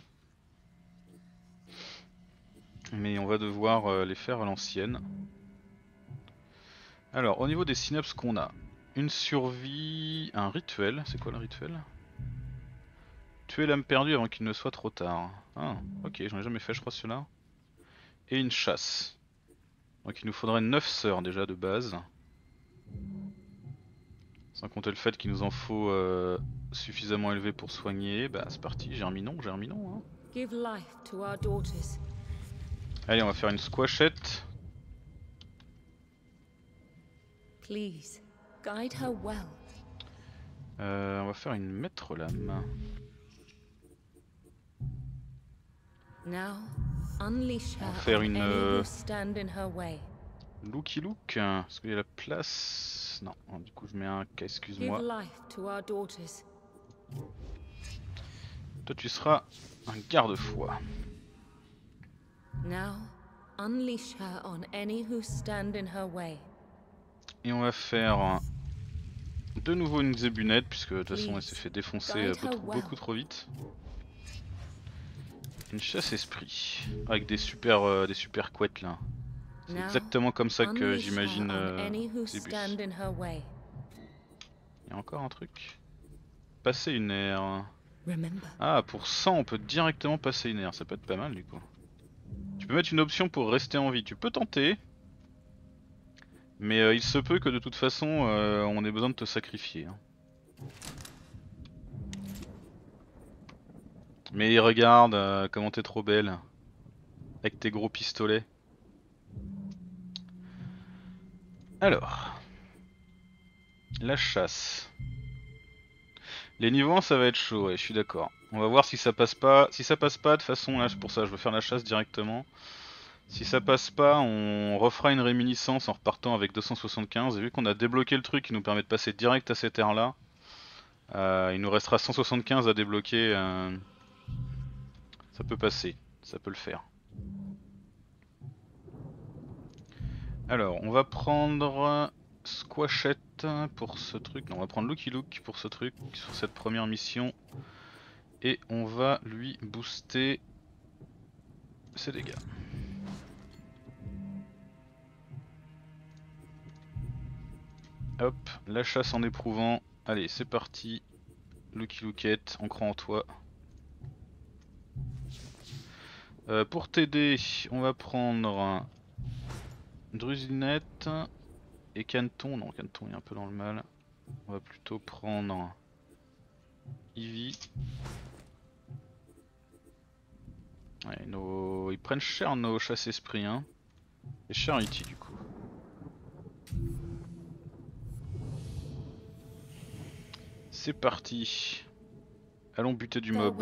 Mais on va devoir euh, les faire à l'ancienne. Alors, au niveau des synapses qu'on a, une survie, un rituel. C'est quoi le rituel? Tuer l'âme perdue avant qu'il ne soit trop tard. Ah, ok, j'en ai jamais fait, je crois, celui-là. Et une chasse. Donc il nous faudrait neuf sœurs déjà de base. Sans compter le fait qu'il nous en faut euh, suffisamment élevé pour soigner. Bah c'est parti, Germinon, Germinon. Hein. Give life to our daughters. Allez, on va faire une squashette. Please, guide her well. Euh, on va faire une maître lame. Now, unleash On va her faire on une any euh, who stand in her way. looky look. Est-ce qu'il y a la place? Non, oh, du coup je mets un K, Give excuse-moi. life to our daughters. Toi tu seras un garde-foi. Now, unleash her on any who stand in her way. Et on va faire de nouveau une Xébunette, puisque de toute façon elle s'est fait défoncer beaucoup, beaucoup trop vite. Une chasse esprit, avec des super, euh, des super couettes là. C'est exactement comme ça que j'imagine euh, Xébus. Il y a encore un truc. Passer une aire. Ah, pour cent on peut directement passer une aire, ça peut être pas mal du coup. Tu peux mettre une option pour rester en vie, tu peux tenter. Mais euh, il se peut que de toute façon euh, on ait besoin de te sacrifier. Hein. Mais regarde euh, comment t'es trop belle. Avec tes gros pistolets. Alors. La chasse. Les niveaux un ça va être chaud, ouais, je suis d'accord. On va voir si ça passe pas. Si ça passe pas, de toute façon, là, pour ça, je veux faire la chasse directement. Si ça passe pas, on refera une réminiscence en repartant avec deux cent soixante-quinze. Et vu qu'on a débloqué le truc qui nous permet de passer direct à cette ère là, euh, il nous restera cent soixante-quinze à débloquer. Euh... Ça peut passer, ça peut le faire. Alors, on va prendre Squashette pour ce truc. Non, on va prendre Lucky Luke pour ce truc, sur cette première mission. Et on va lui booster ses dégâts. Hop, la chasse en éprouvant. Allez, c'est parti. Lucky Luquette, on croit en toi. Euh, pour t'aider, on va prendre Drusinette et Canton. Non, Canton il est un peu dans le mal. On va plutôt prendre Ivy. Ouais, nos... Ils prennent cher nos chasse-esprits, hein. Et Charity du coup. C'est parti. Allons buter du mob.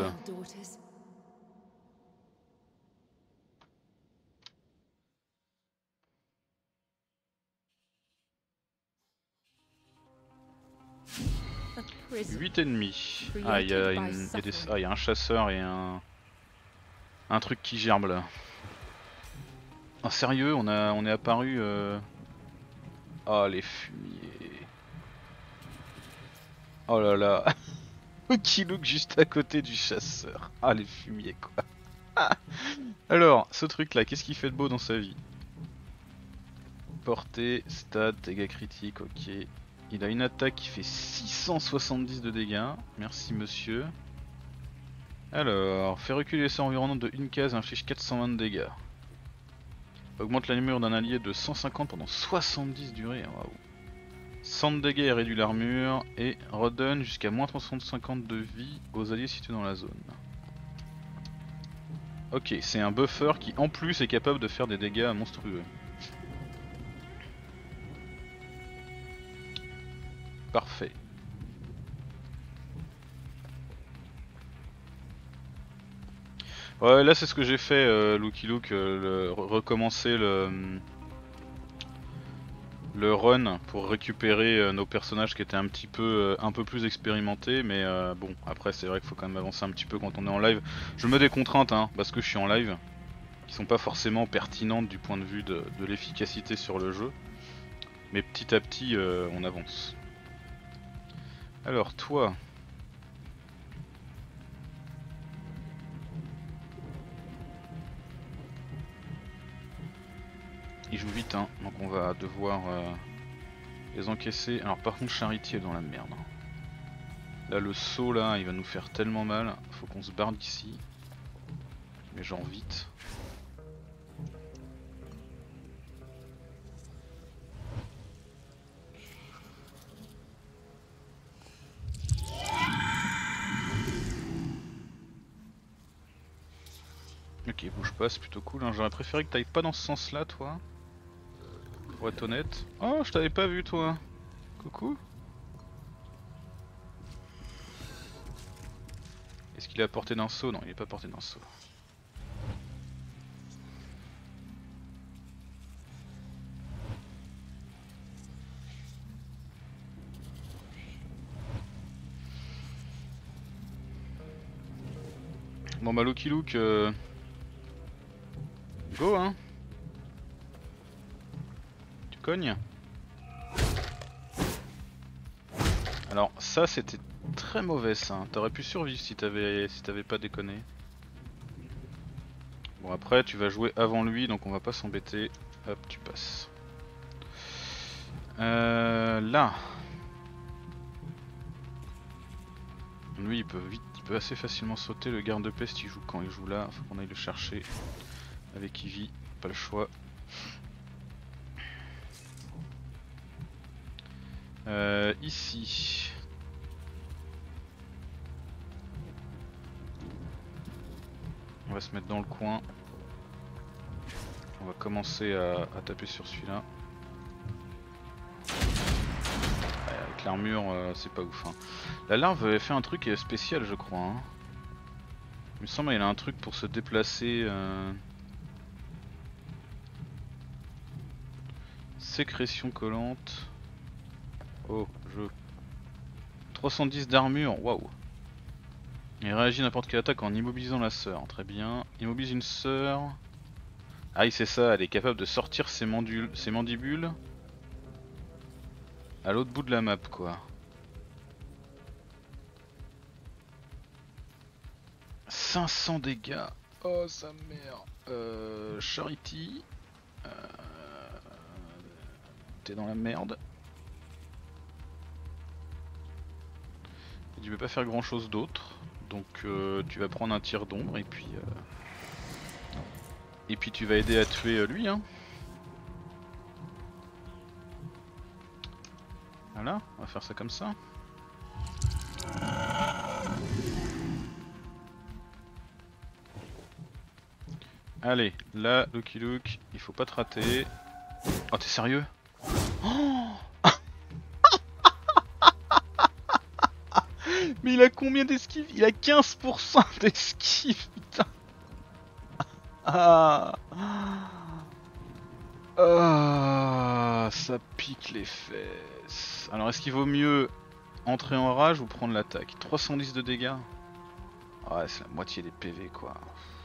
huit ennemis. Ah, il y, a une... y, a des... ah, y a un chasseur et un... Un truc qui gerbe là. Ah sérieux, on, a... on est apparu... Euh... Ah les fumiers. Oh là là. Qui look juste à côté du chasseur. Ah les fumiers quoi. Alors, ce truc là, qu'est-ce qu'il fait de beau dans sa vie? Portée, stats, dégâts critiques, ok. Il a une attaque qui fait six cent soixante-dix de dégâts. Merci monsieur. Alors, fait reculer son environnement de une case et inflige quatre cent vingt de dégâts. Augmente l'armure d'un allié de cent cinquante pendant soixante-dix durées. Waouh. cent de dégâts et réduit l'armure. Et redonne jusqu'à moins trois cent cinquante de vie aux alliés situés dans la zone. Ok, c'est un buffer qui en plus est capable de faire des dégâts monstrueux. Parfait. Ouais, là c'est ce que j'ai fait, euh, Lucky Luke, euh, le, recommencer le, le run pour récupérer euh, nos personnages qui étaient un petit peu, euh, un peu plus expérimentés, mais euh, bon, après c'est vrai qu'il faut quand même avancer un petit peu quand on est en live. Je me mets des contraintes, hein, parce que je suis en live, qui sont pas forcément pertinentes du point de vue de, de l'efficacité sur le jeu, mais petit à petit euh, on avance. Alors toi... Ils jouent vite, hein, donc on va devoir euh, les encaisser. Alors par contre Charity est dans la merde. Là le saut là il va nous faire tellement mal, faut qu'on se barre d'ici. Mais genre vite. Ok, bouge pas, c'est plutôt cool, hein. J'aurais préféré que t'ailles pas dans ce sens là toi. Pour être honnête. Oh, je t'avais pas vu toi. Coucou. Est-ce qu'il est à portée d'un saut? Non, il est pas à portée d'un saut. Bon bah Lucky Luke, euh... go hein. Tu cognes. Alors ça c'était très mauvais ça, t'aurais pu survivre si t'avais si t'avais pas déconné. Bon après tu vas jouer avant lui donc on va pas s'embêter. Hop tu passes. Euh, là. Lui il peut vite, il peut assez facilement sauter, le garde de peste il joue quand il joue là, faut qu'on aille le chercher avec Ivy, pas le choix. Euh, ici. On va se mettre dans le coin. On va commencer à, à taper sur celui-là. Ouais, avec l'armure euh, c'est pas ouf. Hein. La larve avait fait un truc spécial je crois. Hein. Il me semble qu'il a un truc pour se déplacer. Euh... Sécrétion collante. Oh, jeu. trois cent dix d'armure, waouh. Il réagit à n'importe quelle attaque en immobilisant la sœur, très bien. Immobilise une sœur. Ah oui c'est ça, elle est capable de sortir ses, mandules, ses mandibules à l'autre bout de la map quoi. cinq cents dégâts. Oh sa mère. Euh, Charity. Euh, T'es dans la merde. Et tu peux pas faire grand chose d'autre. Donc euh, tu vas prendre un tir d'ombre et puis euh... et puis tu vas aider à tuer euh, lui hein. Voilà, on va faire ça comme ça. Allez, là Lucky Luke, il faut pas te rater. Oh t'es sérieux? Oh mais il a combien d'esquives? Il a quinze pour cent d'esquives, putain. Ah. Ah, ça pique les fesses. Alors est-ce qu'il vaut mieux entrer en rage ou prendre l'attaque? Trois cent dix de dégâts. Ouais c'est la moitié des P V quoi.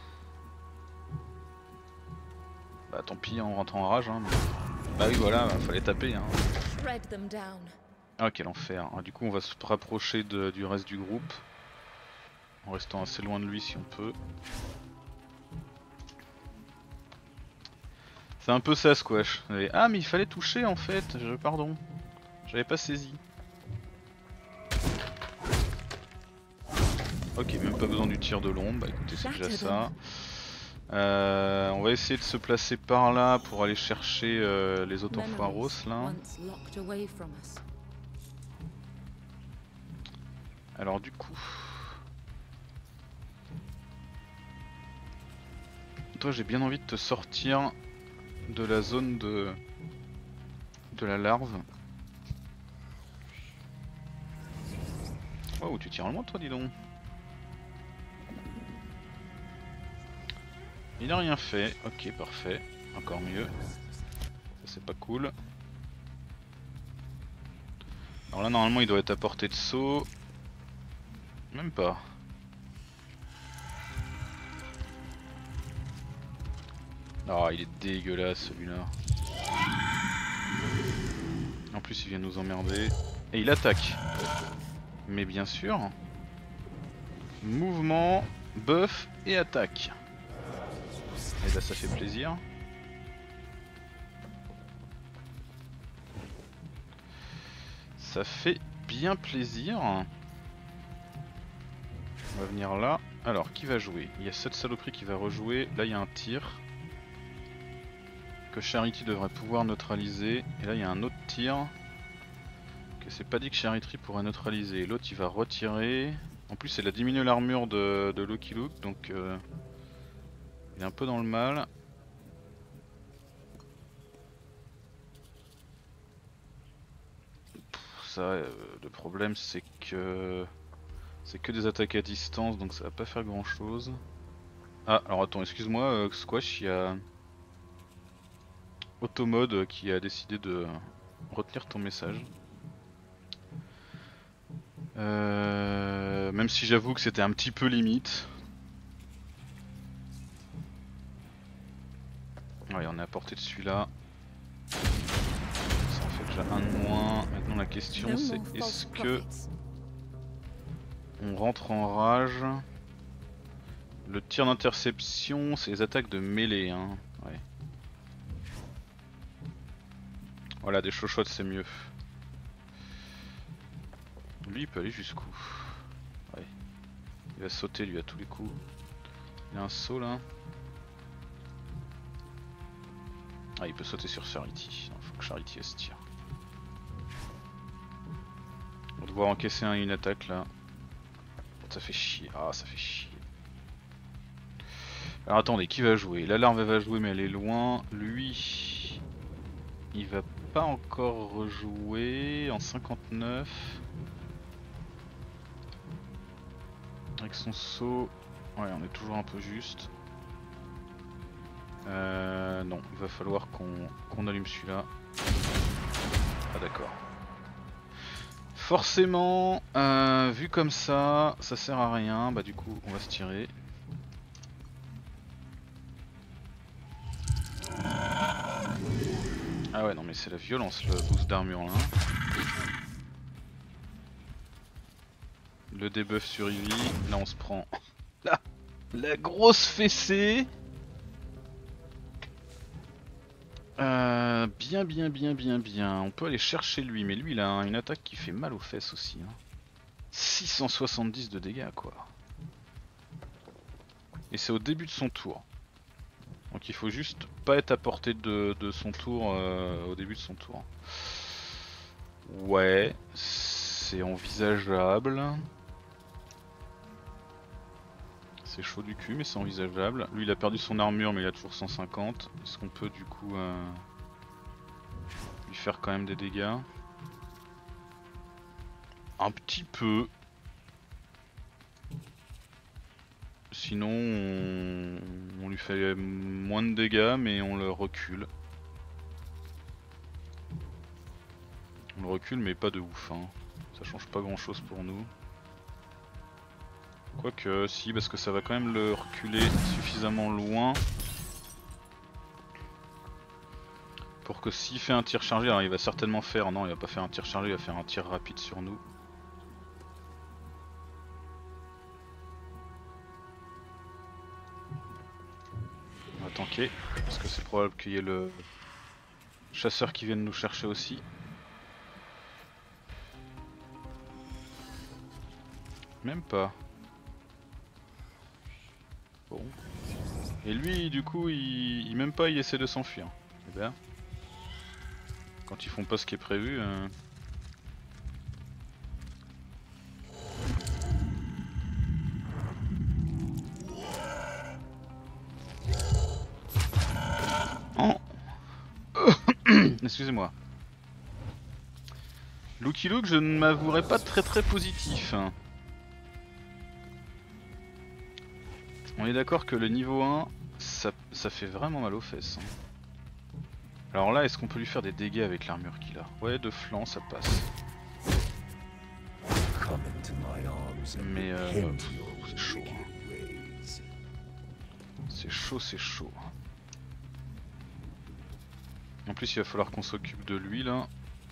Bah tant pis on rentre en rage hein. Mais... Bah oui voilà, fallait taper hein. Ah quel enfer. Ah, du coup on va se rapprocher de, du reste du groupe. En restant assez loin de lui si on peut. C'est un peu ça squash. Ah mais il fallait toucher en fait, je pardon. J'avais pas saisi. Ok, même pas besoin du tir de l'ombre, bah écoutez c'est déjà ça. Euh, on va essayer de se placer par là pour aller chercher euh, les Autofoiros là. Alors du coup... Toi j'ai bien envie de te sortir de la zone de, de la larve. Oh tu tires loin toi dis donc. Il n'a rien fait, ok parfait, encore mieux. Ça c'est pas cool. Alors là normalement il doit être à portée de saut. Même pas. Ah il est dégueulasse celui-là. En plus il vient nous emmerder. Et il attaque. Mais bien sûr. Mouvement, buff et attaque. Et là ça fait plaisir. Ça fait bien plaisir. On va venir là. Alors qui va jouer? Il y a cette saloperie qui va rejouer. Là il y a un tir que Charity devrait pouvoir neutraliser. Et là il y a un autre tir que c'est pas dit que Charity pourrait neutraliser. L'autre il va retirer. En plus elle a diminué l'armure de, de Lucky Luke donc euh, il est un peu dans le mal. Pff, ça euh, le problème c'est que c'est que des attaques à distance donc ça va pas faire grand chose. Ah alors attends excuse-moi euh, Squash, il y a Automode qui a décidé de retenir ton message. Euh, même si j'avoue que c'était un petit peu limite. Ouais on est à portée de celui-là. Ça en fait déjà un de moins. Maintenant la question c'est est-ce que on rentre en rage? Le tir d'interception c'est les attaques de mêlée hein. Ouais. Voilà des chochottes c'est mieux. Lui il peut aller jusqu'où? Ouais. Il va sauter lui à tous les coups. Il a un saut là. Ah il peut sauter sur Charity. Il faut que Charity elle se tire. On va devoir encaisser un, une attaque là. Ça fait chier. Ah ça fait chier. Alors attendez, qui va jouer? La larve elle va jouer mais elle est loin. Lui... il va pas encore rejouer en cinquante-neuf. Avec son saut, ouais on est toujours un peu juste. Euh, non, il va falloir qu'on qu'on allume celui-là. Ah d'accord. Forcément, euh, vu comme ça, ça sert à rien, bah du coup on va se tirer. Ah ouais non mais c'est la violence le boost d'armure là. Le debuff sur Ivy, là on se prend la, la grosse fessée. Euh, bien bien bien bien bien, on peut aller chercher lui, mais lui il a une attaque qui fait mal aux fesses aussi. Hein. six cent soixante-dix de dégâts quoi. Et c'est au début de son tour. Donc il faut juste pas être à portée de, de son tour euh, au début de son tour. Ouais, c'est envisageable. C'est chaud du cul mais c'est envisageable. Lui il a perdu son armure mais il a toujours cent cinquante. Est-ce qu'on peut du coup euh, lui faire quand même des dégâts? Un petit peu. Sinon on, on lui fait moins de dégâts mais on le recule. On le recule mais pas de ouf hein. Ça change pas grand chose pour nous. Quoique si parce que ça va quand même le reculer suffisamment loin pour que s'il fait un tir chargé, alors il va certainement faire, non il va pas faire un tir chargé, il va faire un tir rapide sur nous. On va tanker parce que c'est probable qu'il y ait le chasseur qui vienne nous chercher aussi. Même pas. Bon. Et lui du coup il, il même pas il essaie de s'enfuir. Eh ben, quand ils font pas ce qui est prévu. Euh... Oh. Excusez-moi. Lucky Luke, je ne m'avouerai pas très très positif. On est d'accord que le niveau un, ça, ça fait vraiment mal aux fesses. Alors là, est-ce qu'on peut lui faire des dégâts avec l'armure qu'il a? Ouais, de flanc, ça passe. Mais euh, c'est chaud. C'est chaud, c'est chaud. En plus, il va falloir qu'on s'occupe de lui là.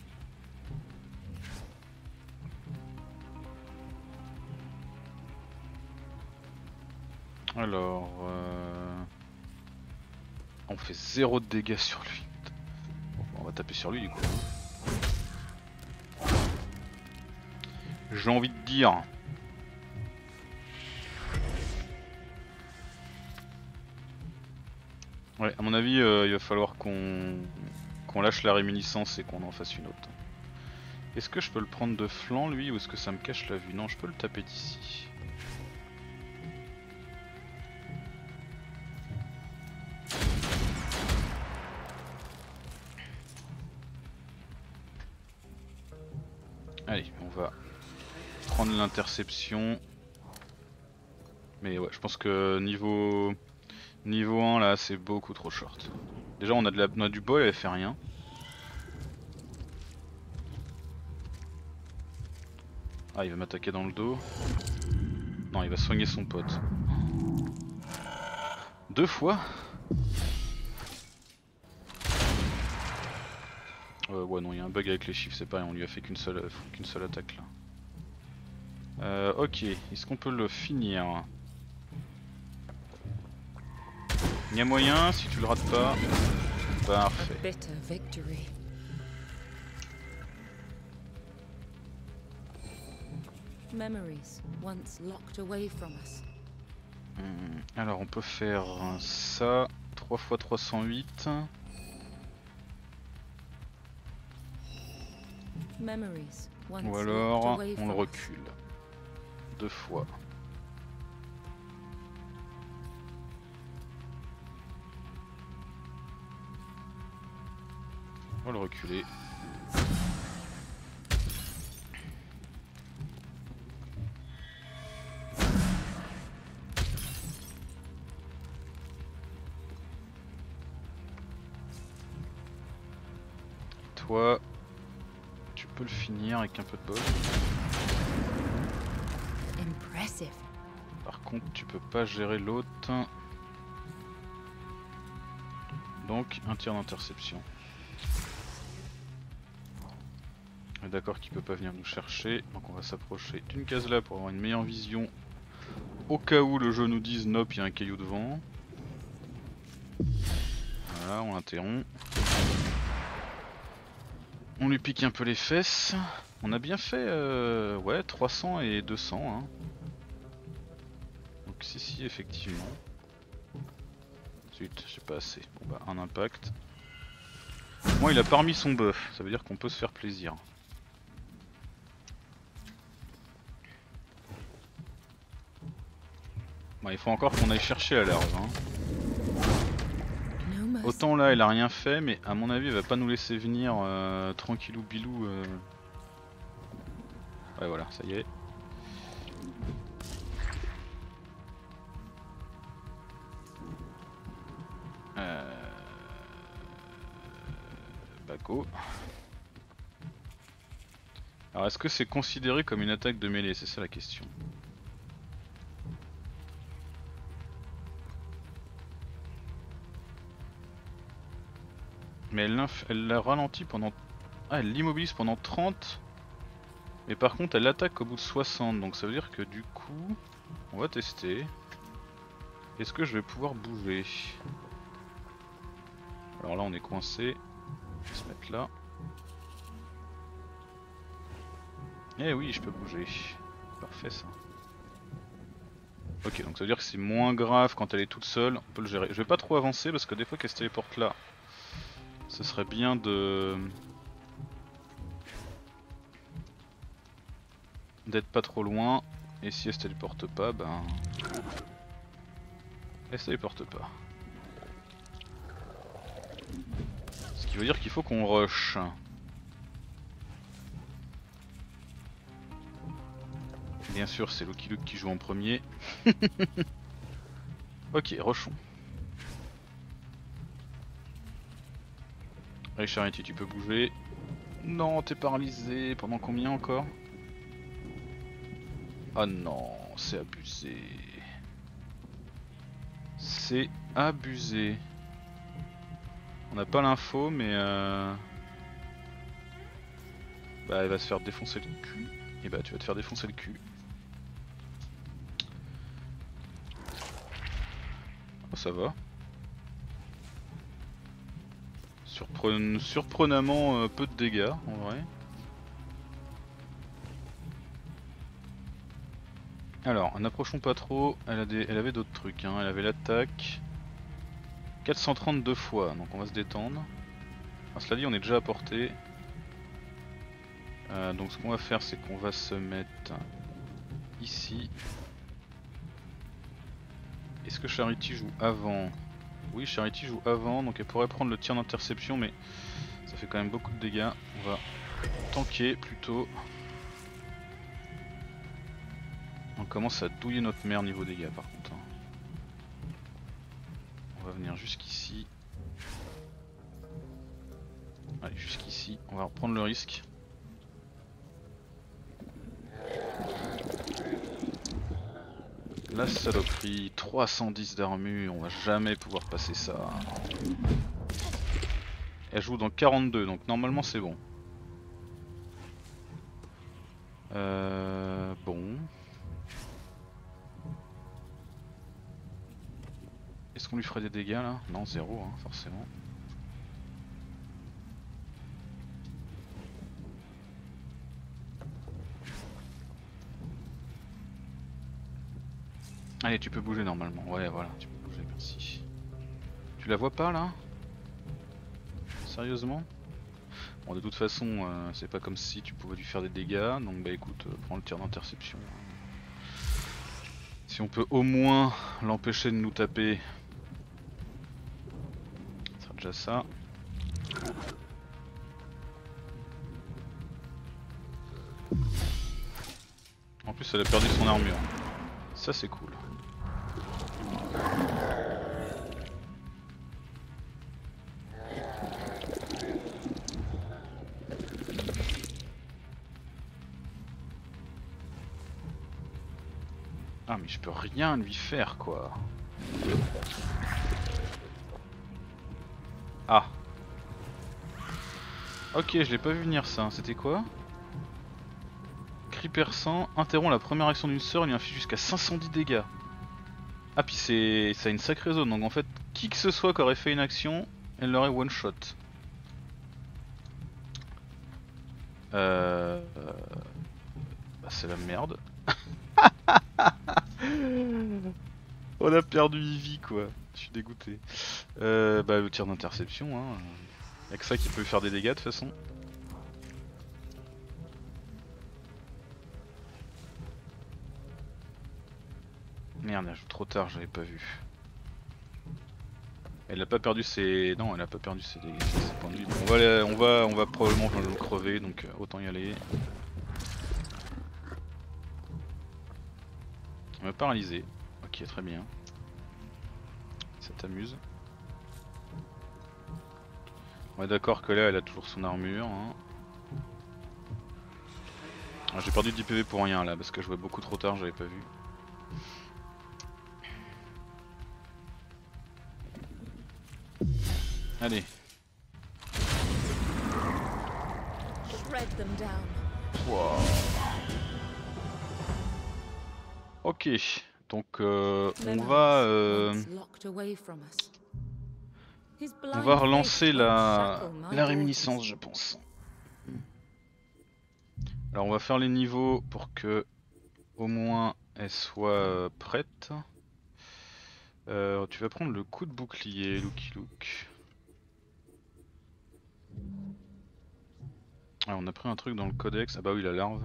Alors, euh... on fait zéro de dégâts sur lui. Bon, on va taper sur lui du coup. J'ai envie de dire. Ouais, à mon avis, euh, il va falloir qu'on qu'on lâche la réminiscence et qu'on en fasse une autre. Est-ce que je peux le prendre de flanc lui ou est-ce que ça me cache la vue? Non, je peux le taper d'ici. Allez, on va prendre l'interception. Mais ouais, je pense que niveau niveau un là, c'est beaucoup trop short. Déjà, on a, de la... on a du bol, elle fait rien. Ah, il va m'attaquer dans le dos. Non, il va soigner son pote. Deux fois. Euh, ouais, non, il y a un bug avec les chiffres, c'est pareil, on lui a fait qu'une seule, qu'une seule attaque là. Euh, ok, est-ce qu'on peut le finir? Il y a moyen, si tu le rates pas. Parfait. Memories once locked away from us. Hum, alors on peut faire ça, trois fois trois cent huit. Memories once Ou alors locked away on le from us. recule. Deux fois. On va le reculer. Toi, tu peux le finir avec un peu de bol. Impressive. Par contre, tu peux pas gérer l'autre. Donc, un tir d'interception. D'accord qu'il peut pas venir nous chercher, donc on va s'approcher d'une case là pour avoir une meilleure vision. Au cas où le jeu nous dise nope, il y a un caillou devant. Voilà, on l'interrompt. On lui pique un peu les fesses. On a bien fait euh, ouais, trois cents et deux cents. Hein. Donc si si effectivement. Zut, j'ai pas assez. Bon bah un impact. Moi il a pas remis son buff, ça veut dire qu'on peut se faire plaisir. Bon, il faut encore qu'on aille chercher la larve. Hein. Autant là elle a rien fait, mais à mon avis elle va pas nous laisser venir euh, tranquillou bilou. Euh... Ouais voilà, ça y est. Euh... Bah go. Alors est-ce que c'est considéré comme une attaque de mêlée? C'est ça la question. Mais elle, elle la ralentit pendant... Ah, elle l'immobilise pendant trente. Mais par contre elle l'attaque au bout de soixante. Donc ça veut dire que du coup... On va tester. Est-ce que je vais pouvoir bouger? Alors là on est coincé. On va se mettre là. Eh oui, je peux bouger. Parfait ça. Ok, donc ça veut dire que c'est moins grave quand elle est toute seule. On peut le gérer. Je vais pas trop avancer parce que des fois qu'elle se téléporte là, ce serait bien de... d'être pas trop loin. Et si elle se téléporte pas, ben... elle se téléporte pas. Ce qui veut dire qu'il faut qu'on rush. Bien sûr, c'est Lucky Luke qui joue en premier. Ok, rushons. Allez Charity, tu peux bouger. Non, t'es paralysé. Pendant combien encore? Ah non, c'est abusé. C'est abusé. On n'a pas l'info, mais euh... bah elle va se faire défoncer le cul. Et bah tu vas te faire défoncer le cul. Oh ça va. Surpren... Surprenamment euh, peu de dégâts en vrai. Alors, n'approchons pas trop, elle, a des... elle avait d'autres trucs, hein. Elle avait l'attaque. quatre cent trente-deux fois, donc on va se détendre. Alors, cela dit, on est déjà à portée. Euh, donc ce qu'on va faire, c'est qu'on va se mettre ici. Est-ce que Charity joue avant? Oui, Charity joue avant, donc elle pourrait prendre le tir d'interception, mais ça fait quand même beaucoup de dégâts. On va tanker plutôt. On commence à douiller notre mère niveau dégâts par contre. On va venir jusqu'ici. Allez, jusqu'ici. On va reprendre le risque. La saloperie, trois cent dix d'armure, on va jamais pouvoir passer ça. Elle joue dans quarante-deux, donc normalement c'est bon. Euh, bon. Est-ce qu'on lui ferait des dégâts là? Non, zéro, hein, forcément. Allez, tu peux bouger normalement. Ouais, voilà, tu peux bouger, merci. Tu la vois pas là? Sérieusement? Bon, de toute façon, euh, c'est pas comme si tu pouvais lui faire des dégâts, donc bah écoute, euh, prends le tir d'interception. Si on peut au moins l'empêcher de nous taper, ça sera déjà ça. plus elle a perdu son armure. Ça c'est cool. Ah mais je peux rien lui faire quoi. Ah. Ok, je l'ai pas vu venir ça, c'était quoi? Cri perçant, interrompt la première action d'une sœur, il lui inflige jusqu'à cinq cent dix dégâts. Ah puis c'est ça a une sacrée zone, donc en fait qui que ce soit qui aurait fait une action, elle l'aurait one shot. Euh... Bah c'est la merde. On a perdu Ivy quoi, je suis dégoûté. Euh, bah le tir d'interception, hein. Y'a que ça qui peut faire des dégâts de toute façon. Merde, elle joue trop tard, j'avais pas vu. Elle a pas perdu ses... Non, elle a pas perdu ses dégâts, ses points de vie. Bon, on, va aller... on, va... on va probablement le crever, donc autant y aller. On va paralyser. Ok, très bien. Ça t'amuse. On est d'accord que là, elle a toujours son armure. Hein. Ah, j'ai perdu dix P V pour rien là, parce que je jouais beaucoup trop tard, j'avais pas vu. Allez. Wow. Ok, donc euh, on va euh, on va relancer la, la réminiscence je pense. Alors on va faire les niveaux pour que au moins elle soit euh, prête. Euh, tu vas prendre le coup de bouclier, Looky Look. Ah, on a pris un truc dans le codex, ah bah oui la larve.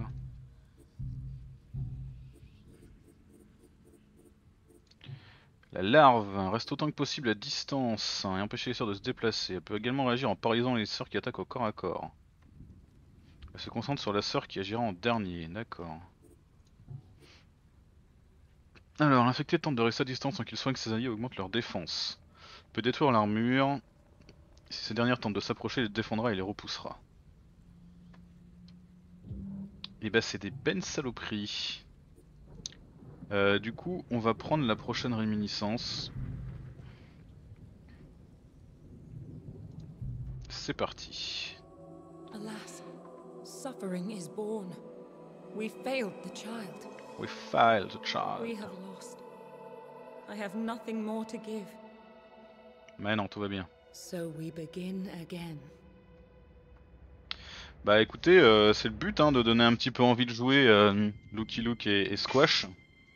La larve reste autant que possible à distance hein, et empêcher les sœurs de se déplacer. Elle peut également réagir en paralysant les sœurs qui attaquent au corps à corps. Elle se concentre sur la sœur qui agira en dernier, d'accord. Alors, l'infecté tente de rester à distance sans qu'il soigne que ses alliés augmentent leur défense. Elle peut détruire l'armure. Si ces dernières tentent de s'approcher, il les défendra et les repoussera. Et bah c'est des bennes saloperies. Euh, du coup, on va prendre la prochaine réminiscence. C'est parti. Alas, suffering is born. We failed the child. We failed the child. We have lost. I have nothing more to give. Mais non, tout va bien. So we begin again. Bah écoutez, euh, c'est le but hein, de donner un petit peu envie de jouer euh, Looky Look et, et Squash.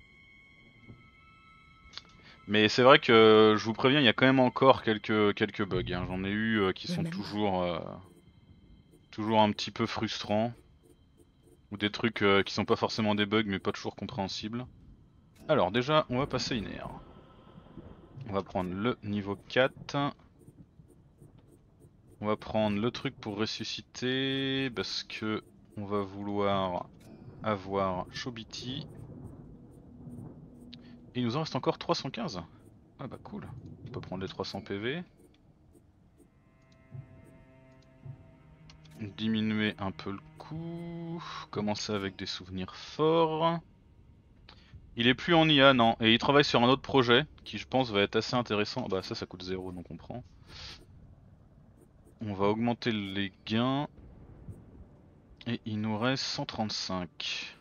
Mais c'est vrai que je vous préviens, il y a quand même encore quelques, quelques bugs. Hein. J'en ai eu euh, qui sont toujours, euh, toujours un petit peu frustrants. Ou des trucs euh, qui sont pas forcément des bugs mais pas toujours compréhensibles. Alors déjà, on va passer une ère. On va prendre le niveau quatre. On va prendre le truc pour ressusciter parce que on va vouloir avoir Chobiti. Et il nous en reste encore trois cent quinze. Ah bah cool. On peut prendre les trois cents P V. Diminuer un peu le coup. Commencer avec des souvenirs forts. Il est plus en I A non. Et il travaille sur un autre projet qui je pense va être assez intéressant. Bah ça ça coûte zéro donc on prend. On va augmenter les gains. Et il nous reste cent trente-cinq.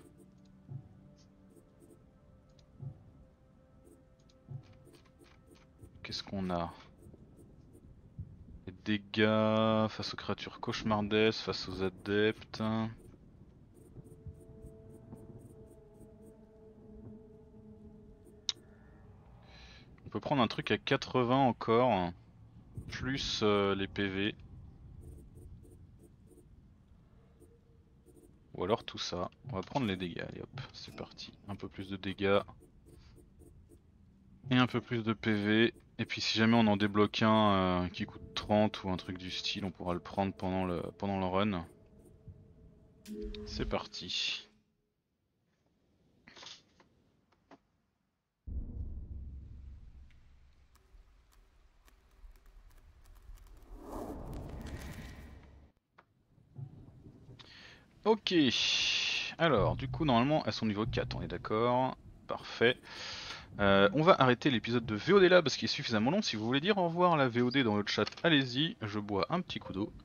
Qu'est-ce qu'on a? Les dégâts face aux créatures cauchemardesques, face aux adeptes. On peut prendre un truc à quatre-vingts encore. Plus euh, les P V. Ou alors tout ça. On va prendre les dégâts. Allez hop, c'est parti. Un peu plus de dégâts. Et un peu plus de P V. Et puis si jamais on en débloque un euh, qui coûte trente ou un truc du style, on pourra le prendre pendant le, pendant le run. C'est parti. Ok, alors du coup normalement elles sont niveau quatre, on est d'accord, parfait. Euh, on va arrêter l'épisode de V O D là parce qu'il est suffisamment long. Si vous voulez dire au revoir à la V O D dans le chat, allez-y, je bois un petit coup d'eau.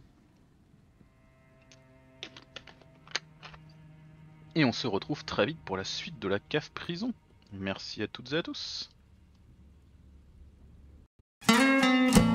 Et on se retrouve très vite pour la suite de la cave prison. Merci à toutes et à tous.